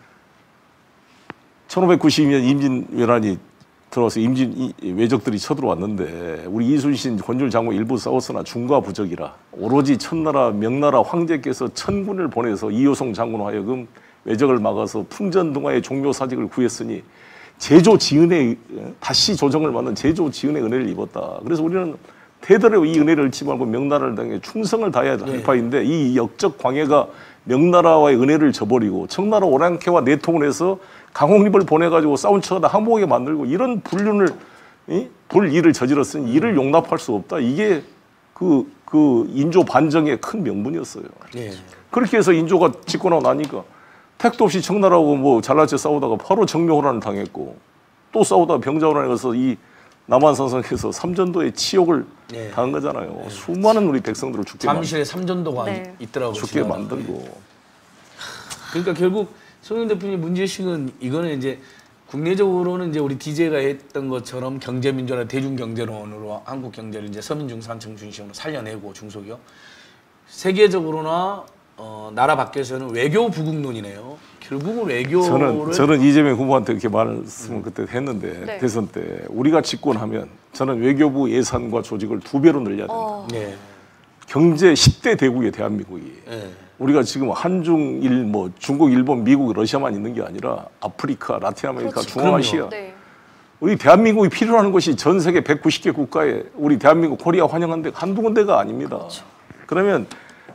천오백구십이 년 임진왜란이 들어와서 임진 이- 외적들이 쳐들어왔는데 우리 이순신 권율 장군 일부 싸웠으나 중과 부적이라 오로지 천나라 명나라 황제께서 천군을 보내서 이효성 장군 하여금 외적을 막아서 풍전등화의 종묘사직을 구했으니 제조지은의 다시 조정을 받는 제조지은의 은혜를 입었다. 그래서 우리는 대대로 이 은혜를 잊지 말고 명나라를 당해 충성을 다해야 할 네. 파인데 이 역적 광해가 명나라와의 은혜를 저버리고 청나라 오랑캐와 내통을 해서 강홍립을 보내가지고 싸운 척하다 항복하게 만들고 이런 불륜을 이? 불일을 저질렀으니 이를 용납할 수 없다. 이게 그, 그 인조 반정의 큰 명분이었어요. 예. 그렇게 해서 인조가 집권하고 나니까 택도 없이 청나라하고 뭐 잘나치 싸우다가 바로 정묘호란을 당했고 또 싸우다가 병자호란에 가서 이 남한산성에서 삼전도의 치욕을 네. 당한 거잖아요. 수많은 우리 백성들을 죽게, 만, 잠실에 삼전도가 네. 있더라고요. 죽게 지나가다. 만들고 그러니까 결국 송영 대표님 문제식은 이거는 이제 국내적으로는 이제 우리 디제이가 했던 것처럼 경제민주화 대중경제론으로 한국 경제를 이제 서민중산층 중심으로 살려내고 중소기업 세계적으로나 어, 나라 밖에서는 외교 부국론이네요. 결국은 외교를 저는 저는 이재명 후보한테 그렇게 말씀을 그때 했는데 네. 대선 때 우리가 집권하면 저는 외교부 예산과 조직을 두 배로 늘려야 된다. 어, 네. 경제 십 대 대국의 대한민국이 네. 우리가 지금 한중일 뭐 중국, 일본, 미국, 러시아만 있는 게 아니라 아프리카, 라틴 아메리카, 그렇죠. 중앙아시아 네. 우리 대한민국이 필요로 하는 것이 전 세계 백구십 개 국가에 우리 대한민국 코리아 환영한 데 한두 군데가 아닙니다. 그러면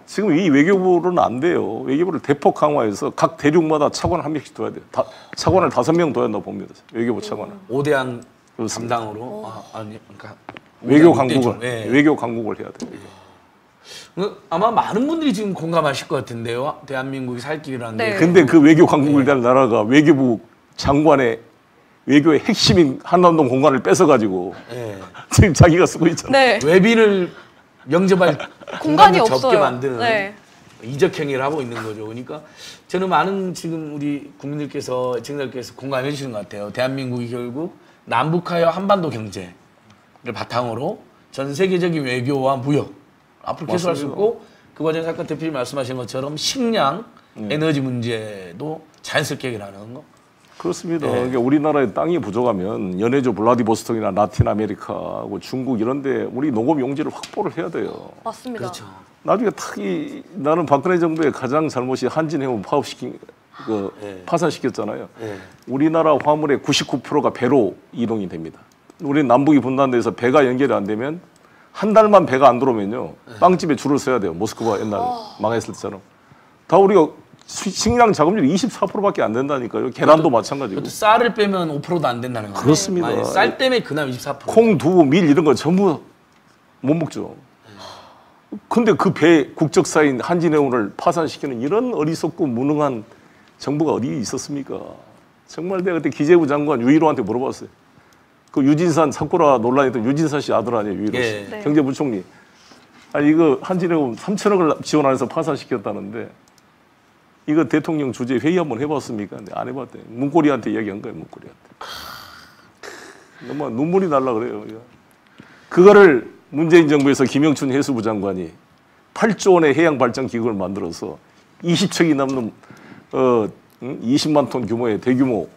지금 이 외교부로는 안 돼요. 외교부를 대폭 강화해서 각 대륙마다 차관을 한 명씩 둬야 돼요. 다, 차관을 다섯 명 둬야 한다고 봅니다. 외교부 차관을. 오대양 그렇습니다. 담당으로 아, 아니 그러니까 외교 오대양 육대죠. 강국을 예. 외교 강국을 해야 돼요. 그 아마 많은 분들이 지금 공감하실 것 같은데요. 대한민국이 살 길이라는 네. 게. 근데 그 외교 강국을 대한 나라가 외교부 장관의 외교의 핵심인 한남동 공간을 뺏어가지고 예. 지금 자기가 쓰고 있잖아요. 네. 외빈을 영접할 공간이 공간을 접게 없어요. 만드는 네. 이적 행위를 하고 있는 거죠. 그러니까 저는 많은 지금 우리 국민들께서 시청자들께서 공감해 주시는 것 같아요. 대한민국이 결국 남북하여 한반도 경제를 바탕으로 전 세계적인 외교와 무역 앞으로 계속할 수 맞습니다. 있고 그 과정에서 아까 대표님 말씀하신 것처럼 식량, 에너지 문제도 자연스럽게 해결하는 거. 그렇습니다. 네. 그러니까 우리나라의 땅이 부족하면 연해조 블라디보스톡이나 라틴 아메리카하고 중국 이런데 우리 농업 용지를 확보를 해야 돼요. 맞습니다. 그렇죠. 나중에 탁이 나는 박근혜 정부의 가장 잘못이 한진해운 파업시킨 그 네. 파산시켰잖아요. 네. 우리나라 화물의 구십구 퍼센트가 배로 이동이 됩니다. 우리 남북이 분단돼서 배가 연결이 안 되면 한 달만 배가 안 들어오면요 빵집에 줄을 서야 돼요. 모스크바 옛날 망했을 때처럼. 다 우리가 수- 식량 자금률이 이십사 퍼센트밖에 안 된다니까요. 계란도 마찬가지고. 그것도 쌀을 빼면 오 퍼센트도 안 된다는 거예요. 그렇습니다. 아니, 쌀 때문에 그나마 이십사 퍼센트. 콩, 두부, 밀 이런 거 전부 못 먹죠. 근데 그 배 국적사인 한진해운을 파산시키는 이런 어리석고 무능한 정부가 어디 있었습니까? 정말 내가 그때 기재부 장관 유일호한테 물어봤어요. 그 유진산 사쿠라 논란이던 유진산 씨 아들 아니에요, 유일호 씨. 예. 네. 경제부총리. 아 이거 한진해운 삼천억을 지원 안 해서 파산시켰다는데 이거 대통령 주재 회의 한번 해봤습니까? 근데 안 해봤대. 문고리한테 이야기한 거예요, 문고리한테. 너무 눈물이 날라 그래요. 이거. 그거를 문재인 정부에서 김영춘 해수부 장관이 팔조 원의 해양 발전 기금을 만들어서 이십 척이 넘는 어 응? 이십만 톤 규모의 대규모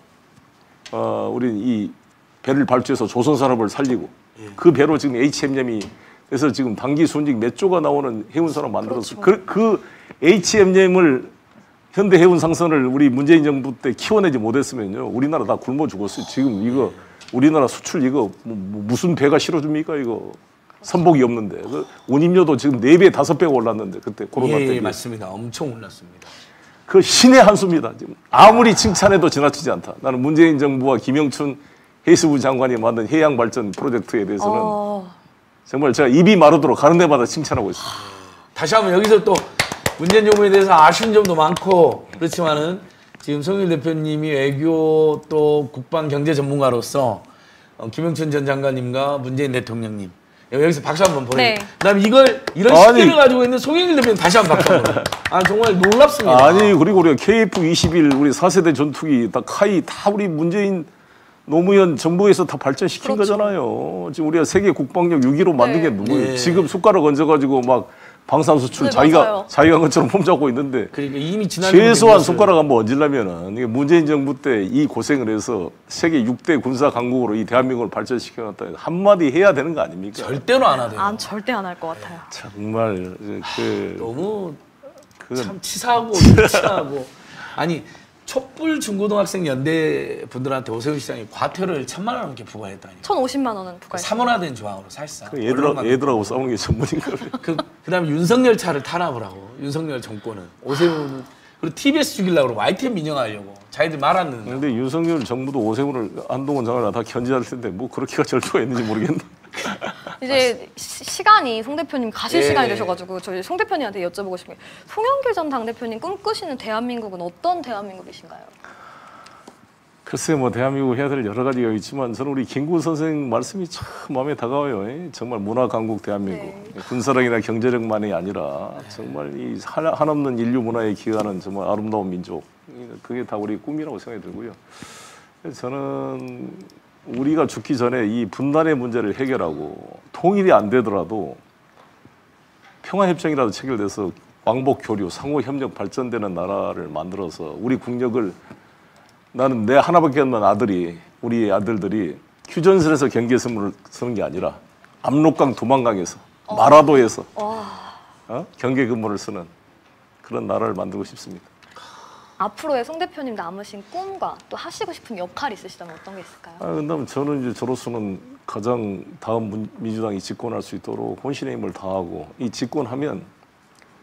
어 우리 이 배를 발주해서 조선 산업을 살리고 그 배로 지금 에이치엠엠이 그래서 지금 단기 순이익 몇 조가 나오는 해운선을 만들어서 그, 그 에이치엠엠을 현대 해운 상선을 우리 문재인 정부 때 키워내지 못했으면요 우리나라 다 굶어 죽었어요. 지금 이거 우리나라 수출 이거 뭐, 뭐 무슨 배가 실어줍니까 이거 선복이 없는데 그 운임료도 지금 네 배 다섯 배가 올랐는데 그때 코로나 예, 때 예, 맞습니다. 엄청 올랐습니다. 그 신의 한 수입니다. 지금 아무리 칭찬해도 지나치지 않다. 나는 문재인 정부와 김영춘 해수부 장관이 만든 해양 발전 프로젝트에 대해서는 어, 정말 제가 입이 마르도록 가는 데마다 칭찬하고 있습니다. 다시 한번 여기서 또 문재인 정부에 대해서 아쉬운 점도 많고 그렇지만은 지금 송일 대표님이 외교 또 국방 경제 전문가로서 어, 김영춘 전 장관님과 문재인 대통령님 여기서 박수 한번 보내요. 네. 그다음 이걸 이런 아니. 시기를 가지고 있는 송영길 대표님 다시 한번 박수 한번. 아 정말 놀랍습니다. 아니 그리고 우리가 케이에프 이십일 우리 사 세대 전투기 다 카이 다 우리 문재인 노무현 정부에서 다 발전시킨 그렇죠. 거잖아요. 지금 우리가 세계 국방력 육 위로 만든 게 네. 누구예요? 네. 지금 숟가락 얹어가지고 막 방산 수출 네, 자기가 맞아요. 자기가 한 것처럼 폼잡고 있는데 그러니까 이미 지난 최소한 손가락 한번 얹으려면은 이게 문재인 정부 때 이 고생을 해서 세계 육 대 군사 강국으로 이 대한민국을 발전시켜놨다 한마디 해야 되는 거 아닙니까? 절대로 안 하대요. 안 절대 안 할 것 같아요. 정말 그, 너무 그 참 치사하고 유치하고 아니 촛불 중고등학생 연대 분들한테 오세훈 시장이 과태료를 천만 원 넘게 부과했다니. 천오십만 원은 부과했어요. 사문화된 조항으로 사실상. 그 애들, 언론만 애들하고 싸우는 게 전문인가 봐요. 그 그다음에 윤석열 차를 탄압을 하고 윤석열 정권은 오세훈 그리고 티비에스 죽이려고 그러고 와이티엔 민영하려고 자기들 말았는데 근데 윤석열 정부도 오세훈을 한동훈 장관을 다 견제할 텐데 뭐 그렇게가 절도가 있는지 모르겠네. 이제 시, 시간이 송 대표님 가실 예. 시간이 되셔가지고 저희 송 대표님한테 여쭤보고 싶은 게 송영길 전 당대표님 꿈꾸시는 대한민국은 어떤 대한민국이신가요? 글쎄 뭐 대한민국 해야 될 여러 가지가 있지만 저는 우리 김구 선생 말씀이 참 마음에 다가와요. 에? 정말 문화 강국 대한민국. 네. 군사력이나 경제력만이 아니라 정말 이 하나, 한없는 인류 문화에 기여하는 정말 아름다운 민족. 그게 다 우리 꿈이라고 생각이 들고요. 저는 우리가 죽기 전에 이 분단의 문제를 해결하고 통일이 안 되더라도 평화협정이라도 체결돼서 왕복 교류, 상호 협력 발전되는 나라를 만들어서 우리 국력을 나는 내 하나밖에 없는 아들이 우리 아들들이 휴전선에서 경계선을 서는 게 아니라 압록강 두만강에서 마라도에서 어? 경계 근무를 쓰는 그런 나라를 만들고 싶습니다. 앞으로의 송 대표님 남으신 꿈과 또 하시고 싶은 역할이 있으시다면 어떤 게 있을까요? 아, 그다음 저는 이제 저로서는 가장 다음 문- 민주당이 집권할 수 있도록 혼신의 힘을 다하고 이 집권하면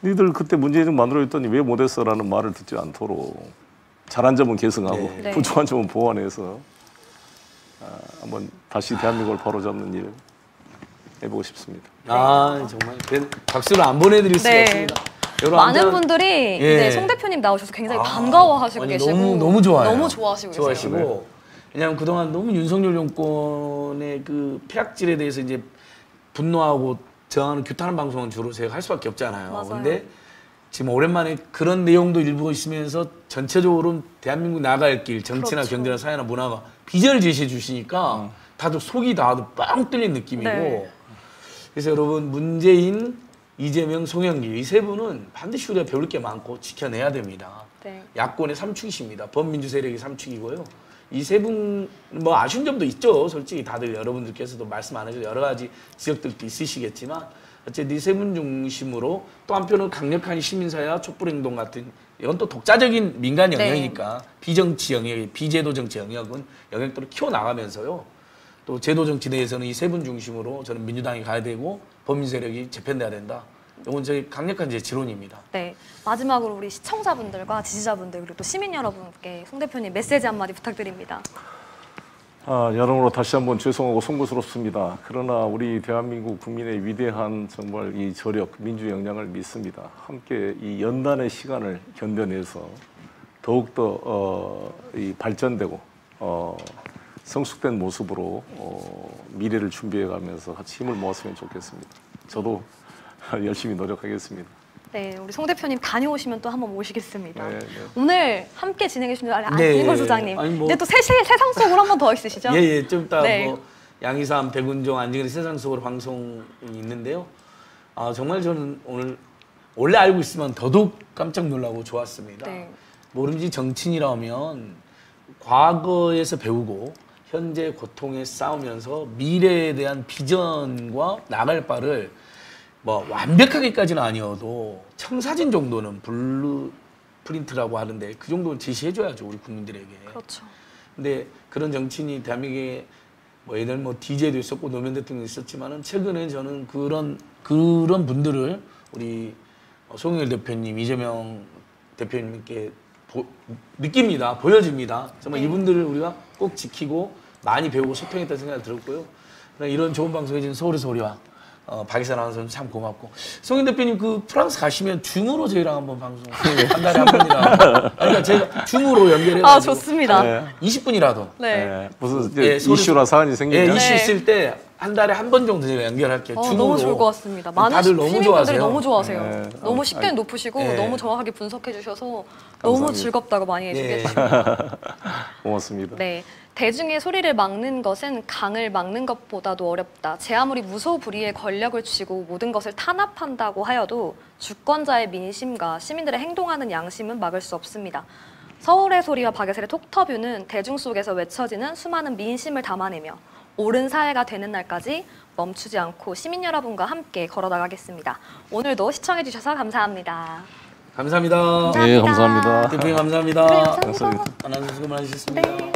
니들 그때 문재인 좀 만들어줬더니 왜 못했어라는 말을 듣지 않도록 잘한 점은 개선하고 네. 부족한 점은 보완해서 아, 한번 다시 대한민국을 바로잡는 일 해보고 싶습니다. 아 정말 그 박수를 안 보내드릴 수가 네. 없습니다. 여러분 많은 아무튼 분들이 예. 이제 송 대표님 나오셔서 굉장히 아, 반가워하시고 아니, 계시고 너무 너무 좋아요. 너무 좋아하시고 좋아하시고 계세요. 왜냐하면 그동안 너무 윤석열 정권의 그 폐악질에 대해서 이제 분노하고 저항하는 규탄하는 방송은 주로 제가 할 수밖에 없잖아요. 맞아요. 근데 지금 오랜만에 그런 내용도 일부 있으면서 전체적으로 대한민국 나갈 길 정치나 그렇죠. 경제나 사회나 문화가 비전을 제시해 주시니까 다들 속이 다들 빵 뚫린 느낌이고 네. 그래서 여러분 문재인, 이재명, 송영길 이 세 분은 반드시 우리가 배울 게 많고 지켜내야 됩니다. 네. 야권의 삼축이십니다. 범민주 세력의 삼축이고요. 이 세 분 뭐 아쉬운 점도 있죠. 솔직히 다들 여러분들께서도 말씀 안 해서 여러 가지 지적들도 있으시겠지만 어쨌든 이 세 분 중심으로 또 한편으로 강력한 시민사회와 촛불행동 같은 이건 또 독자적인 민간 네. 영역이니까 비정치 영역, 비제도 정치 영역은 영역들을 키워나가면서요. 또 제도 정치 내에서는 이 세 분 중심으로 저는 민주당이 가야 되고 범민 세력이 재편돼야 된다. 이건 저희 강력한 제 지론입니다. 네. 마지막으로 우리 시청자분들과 지지자분들 그리고 또 시민 여러분께 송 대표님 메시지 한마디 부탁드립니다. 아, 여러모로 다시 한번 죄송하고 송구스럽습니다. 그러나 우리 대한민국 국민의 위대한 정말 이 저력, 민주 역량을 믿습니다. 함께 이 연단의 시간을 견뎌내서 더욱더 어, 이 발전되고 어, 성숙된 모습으로 어, 미래를 준비해가면서 같이 힘을 모았으면 좋겠습니다. 저도 열심히 노력하겠습니다. 네, 우리 송 대표님 다녀오시면 또 한번 모시겠습니다. 네, 네. 오늘 함께 진행해 주신 아, 네. 안진걸 소장님. 아니, 뭐- 이제 또 세, 세상 속으로 한 번 더 있으시죠? 예예 좀 이따 네. 뭐 양이삼 백운종 안진걸의 세상 속으로 방송이 있는데요. 아 정말 저는 오늘 원래 알고 있으면 더더욱 깜짝 놀라고 좋았습니다. 네. 모름지 정치인이라면 과거에서 배우고 현재 고통에 싸우면서 미래에 대한 비전과 나갈 바를 뭐 완벽하게까지는 아니어도 청사진 정도는 블루 프린트라고 하는데 그 정도는 제시해줘야죠 우리 국민들에게. 그렇죠. 근데 그런 정치인이 대한민국에 뭐 예를 뭐 디제이도 있었고 노무현 대통령도 있었지만은 최근에 저는 그런 그런 분들을 우리 송영길 대표님, 이재명 대표님께 보, 느낍니다. 보여집니다. 정말 네. 이분들을 우리가 꼭 지키고 많이 배우고 소통했다는 생각이 들었고요. 그러나 이런 좋은 방송해 주신 서울에서 우리와 어, 박예선 아나운서는 참 고맙고 송영 대표님 그 프랑스 가시면 줌으로 저희랑 한번 방송 한 달에 한 번이라 그러니까 제가 줌으로 연결해가지고 아, 좋습니다. 네. 이십 분이라도 네. 네, 무슨 이제 예, 소리- 이슈나 사안이 예, 생기면 이슈 네. 있을 때 한 달에 한 번 정도 제가 연결할게요. 어, 줌으로. 너무 좋을 것 같습니다. 많은 다들 너무 시민분들이 좋아하세요. 너무 좋아하세요. 네. 너무 아, 식견 아니, 높으시고 네. 너무 정확하게 분석해 주셔서 너무 감사합니다. 즐겁다고 많이 해주고 네. 계십니다. 고맙습니다. 네. 대중의 소리를 막는 것은 강을 막는 것보다도 어렵다. 제 아무리 무소불위의 권력을 쥐고 모든 것을 탄압한다고 하여도 주권자의 민심과 시민들의 행동하는 양심은 막을 수 없습니다. 서울의 소리와 박예슬의 톡터뷰는 대중 속에서 외쳐지는 수많은 민심을 담아내며 옳은 사회가 되는 날까지 멈추지 않고 시민 여러분과 함께 걸어나가겠습니다. 오늘도 시청해주셔서 감사합니다. 감사합니다. 네, 감사합니다. 대표님 감사합니다. 네, 감사합니다. 아나운서 수고 많으셨습니다. 네.